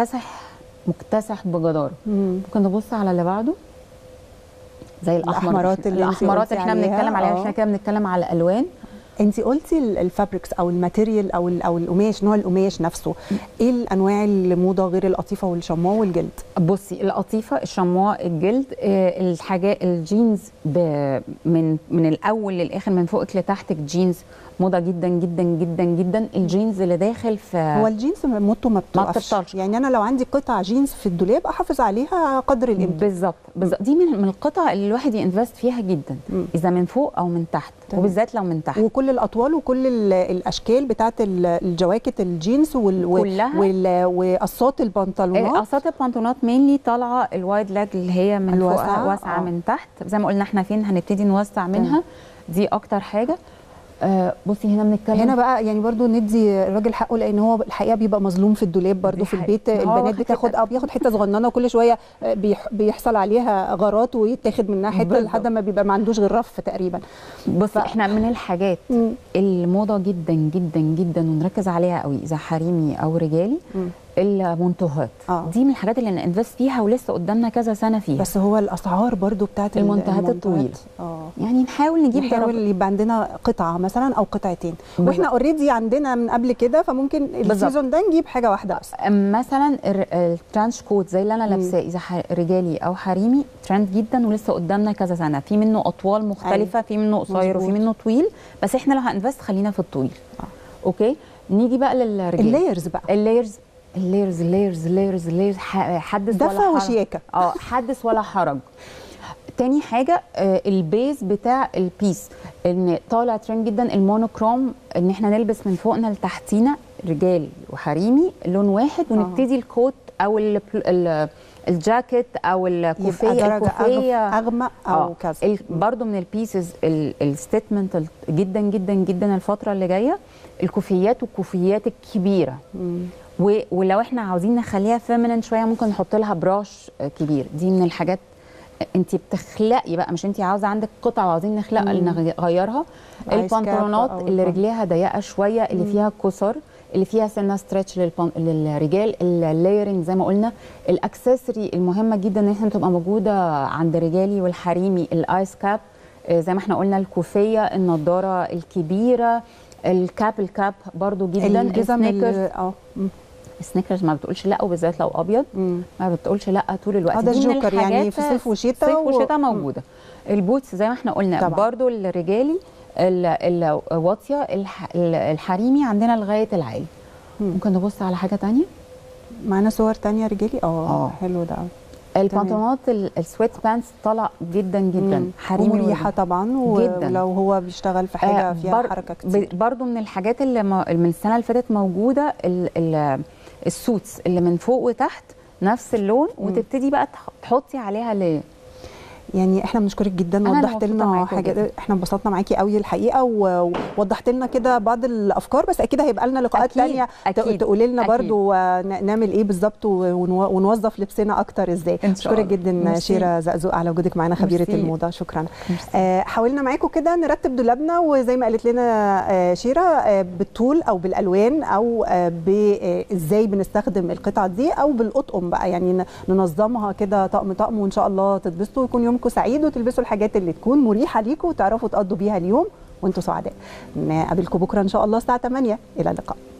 مكتسح بجداره. ممكن نبص على اللي بعده زي الاحمرات احنا بنتكلم عليها، عشان كده بنتكلم على الالوان. انت قلتي الفابريكس او الماتيريال او القماش، نوع القماش نفسه، ايه الانواع الموضه غير القطيفه والشموا والجلد؟ بصي، القطيفه، الشموا، الجلد، الحاجات الجينز من الاول للاخر، من فوقك لتحتك جينز موضه جدا جدا جدا جدا. الجينز اللي داخل في هو الجينز موضته ما بتوقفش، يعني انا لو عندي قطعه جينز في الدولاب احافظ عليها قدر الامكان. بالظبط. دي من القطع اللي الواحد ينفست فيها جدا، اذا من فوق او من تحت، وبالذات لو من تحت. وكل الاطوال وكل الاشكال بتاعه الجواكت الجينز كلها، وقصات البنطلونات. قصات البنطلونات مينلي طالعه الوايد لاج اللي هي من فوق واسعه من تحت، زي ما قلنا احنا فين هنبتدي نوسع منها. دي اكتر حاجه. بصي هنا بنتكلم، هنا بقى يعني برضو ندي الراجل حقه، لان هو الحقيقه بيبقى مظلوم في الدولاب برضو في البيت. البنات بياخد حته صغننه، وكل شويه بيحصل عليها غارات ويتاخد منها حته لحد ما بيبقى ما عندوش غير رف تقريبا. بصي احنا من الحاجات الموضه جدا جدا جدا ونركز عليها قوي، اذا حريمي او رجالي، المنتوهات. دي من الحاجات اللي ننفست فيها ولسه قدامنا كذا سنه فيها. بس هو الاسعار برضو بتاعت المنتوهات الطويله، يعني نحاول يبقى عندنا قطعه مثلا او قطعتين، واحنا اوريدي عندنا من قبل كده، فممكن السيزون ده نجيب حاجه واحده بس. مثلا الترانش كوت زي اللي انا لابساه، اذا رجالي او حريمي، ترند جدا ولسه قدامنا كذا سنه. في منه اطوال مختلفه، في منه قصير وفي منه طويل، بس احنا لو هنفست خلينا في الطويل. اوكي، نيجي بقى للرجال. اللايرز بقى، الليرز حدث ولا حرج. وشياكه. حدث ولا حرج. تاني حاجه البيز بتاع البيس، ان طالع ترند جدا المونوكروم، ان احنا نلبس من فوقنا لتحتينا رجال وحريمي لون واحد، ونبتدي الكوت او الجاكيت او الكوفيه اغمق او كذا. برضو من البيسز الستيتمنت جدا جدا جدا الفتره اللي جايه، الكوفيات والكوفيات الكبيره. ولو احنا عاوزين نخليها فيمينين شويه، ممكن نحط لها براش كبير. دي من الحاجات انت بتخلقي بقى، مش انت عاوزه عندك قطعه وعاوزين نغيرها. البنطلونات اللي رجليها ضيقه شويه، اللي فيها كسر، اللي فيها سنه ستريتش للرجال، اللايرنج زي ما قلنا. الاكسسوري المهمه جدا ان احنا تبقى موجوده عند رجالي والحريمي، الايس كاب زي ما احنا قلنا، الكوفيه، النضاره الكبيره، الكاب برضو جدا. السنيكرز السنيكرز ما بتقولش لا، وبالذات لو ابيض ما بتقولش لا طول الوقت. ده الجوكر يعني في صيف وشتاء موجوده. البوتس زي ما احنا قلنا طبعا. برضو الرجالي الواطيه، الحريمي عندنا لغايه العالي. ممكن نبص على حاجه تانية، معانا صور تانية رجالي. حلو ده. البنطلونات السويت بانس طالع جدا جدا حريمي مريحه طبعا، ولو هو بيشتغل في حاجه فيها حركه كتير. برضو من الحاجات اللي من السنه اللي فاتت موجوده السوتس اللي من فوق وتحت نفس اللون، وتبتدي بقى تحطي عليها ليه. يعني احنا بنشكرك جدا، وضحت لنا حاجه، احنا انبسطنا معاكي قوي الحقيقه، ووضحت لنا كده بعض الافكار، بس اكيد هيبقى لنا لقاءات ثانيه تقولي لنا برضو نعمل ايه بالظبط، ونوظف لبسنا اكتر ازاي. بشكرك جدا شيرة زقزوق على وجودك معانا، خبيره الموضه. شكرا. حاولنا معاكم كده نرتب دولابنا، وزي ما قالت لنا شيرة، بالطول او بالالوان او ازاي بنستخدم القطعه دي، او بالاطقم بقى، يعني ننظمها كده طقم طقم، وان شاء الله تتبسطوا ويكون يومكم سعيد، وتلبسوا الحاجات اللي تكون مريحه ليكم وتعرفوا تقضوا بيها اليوم وانتم سعداء. نقابلكم بكره ان شاء الله الساعه 8. الى اللقاء.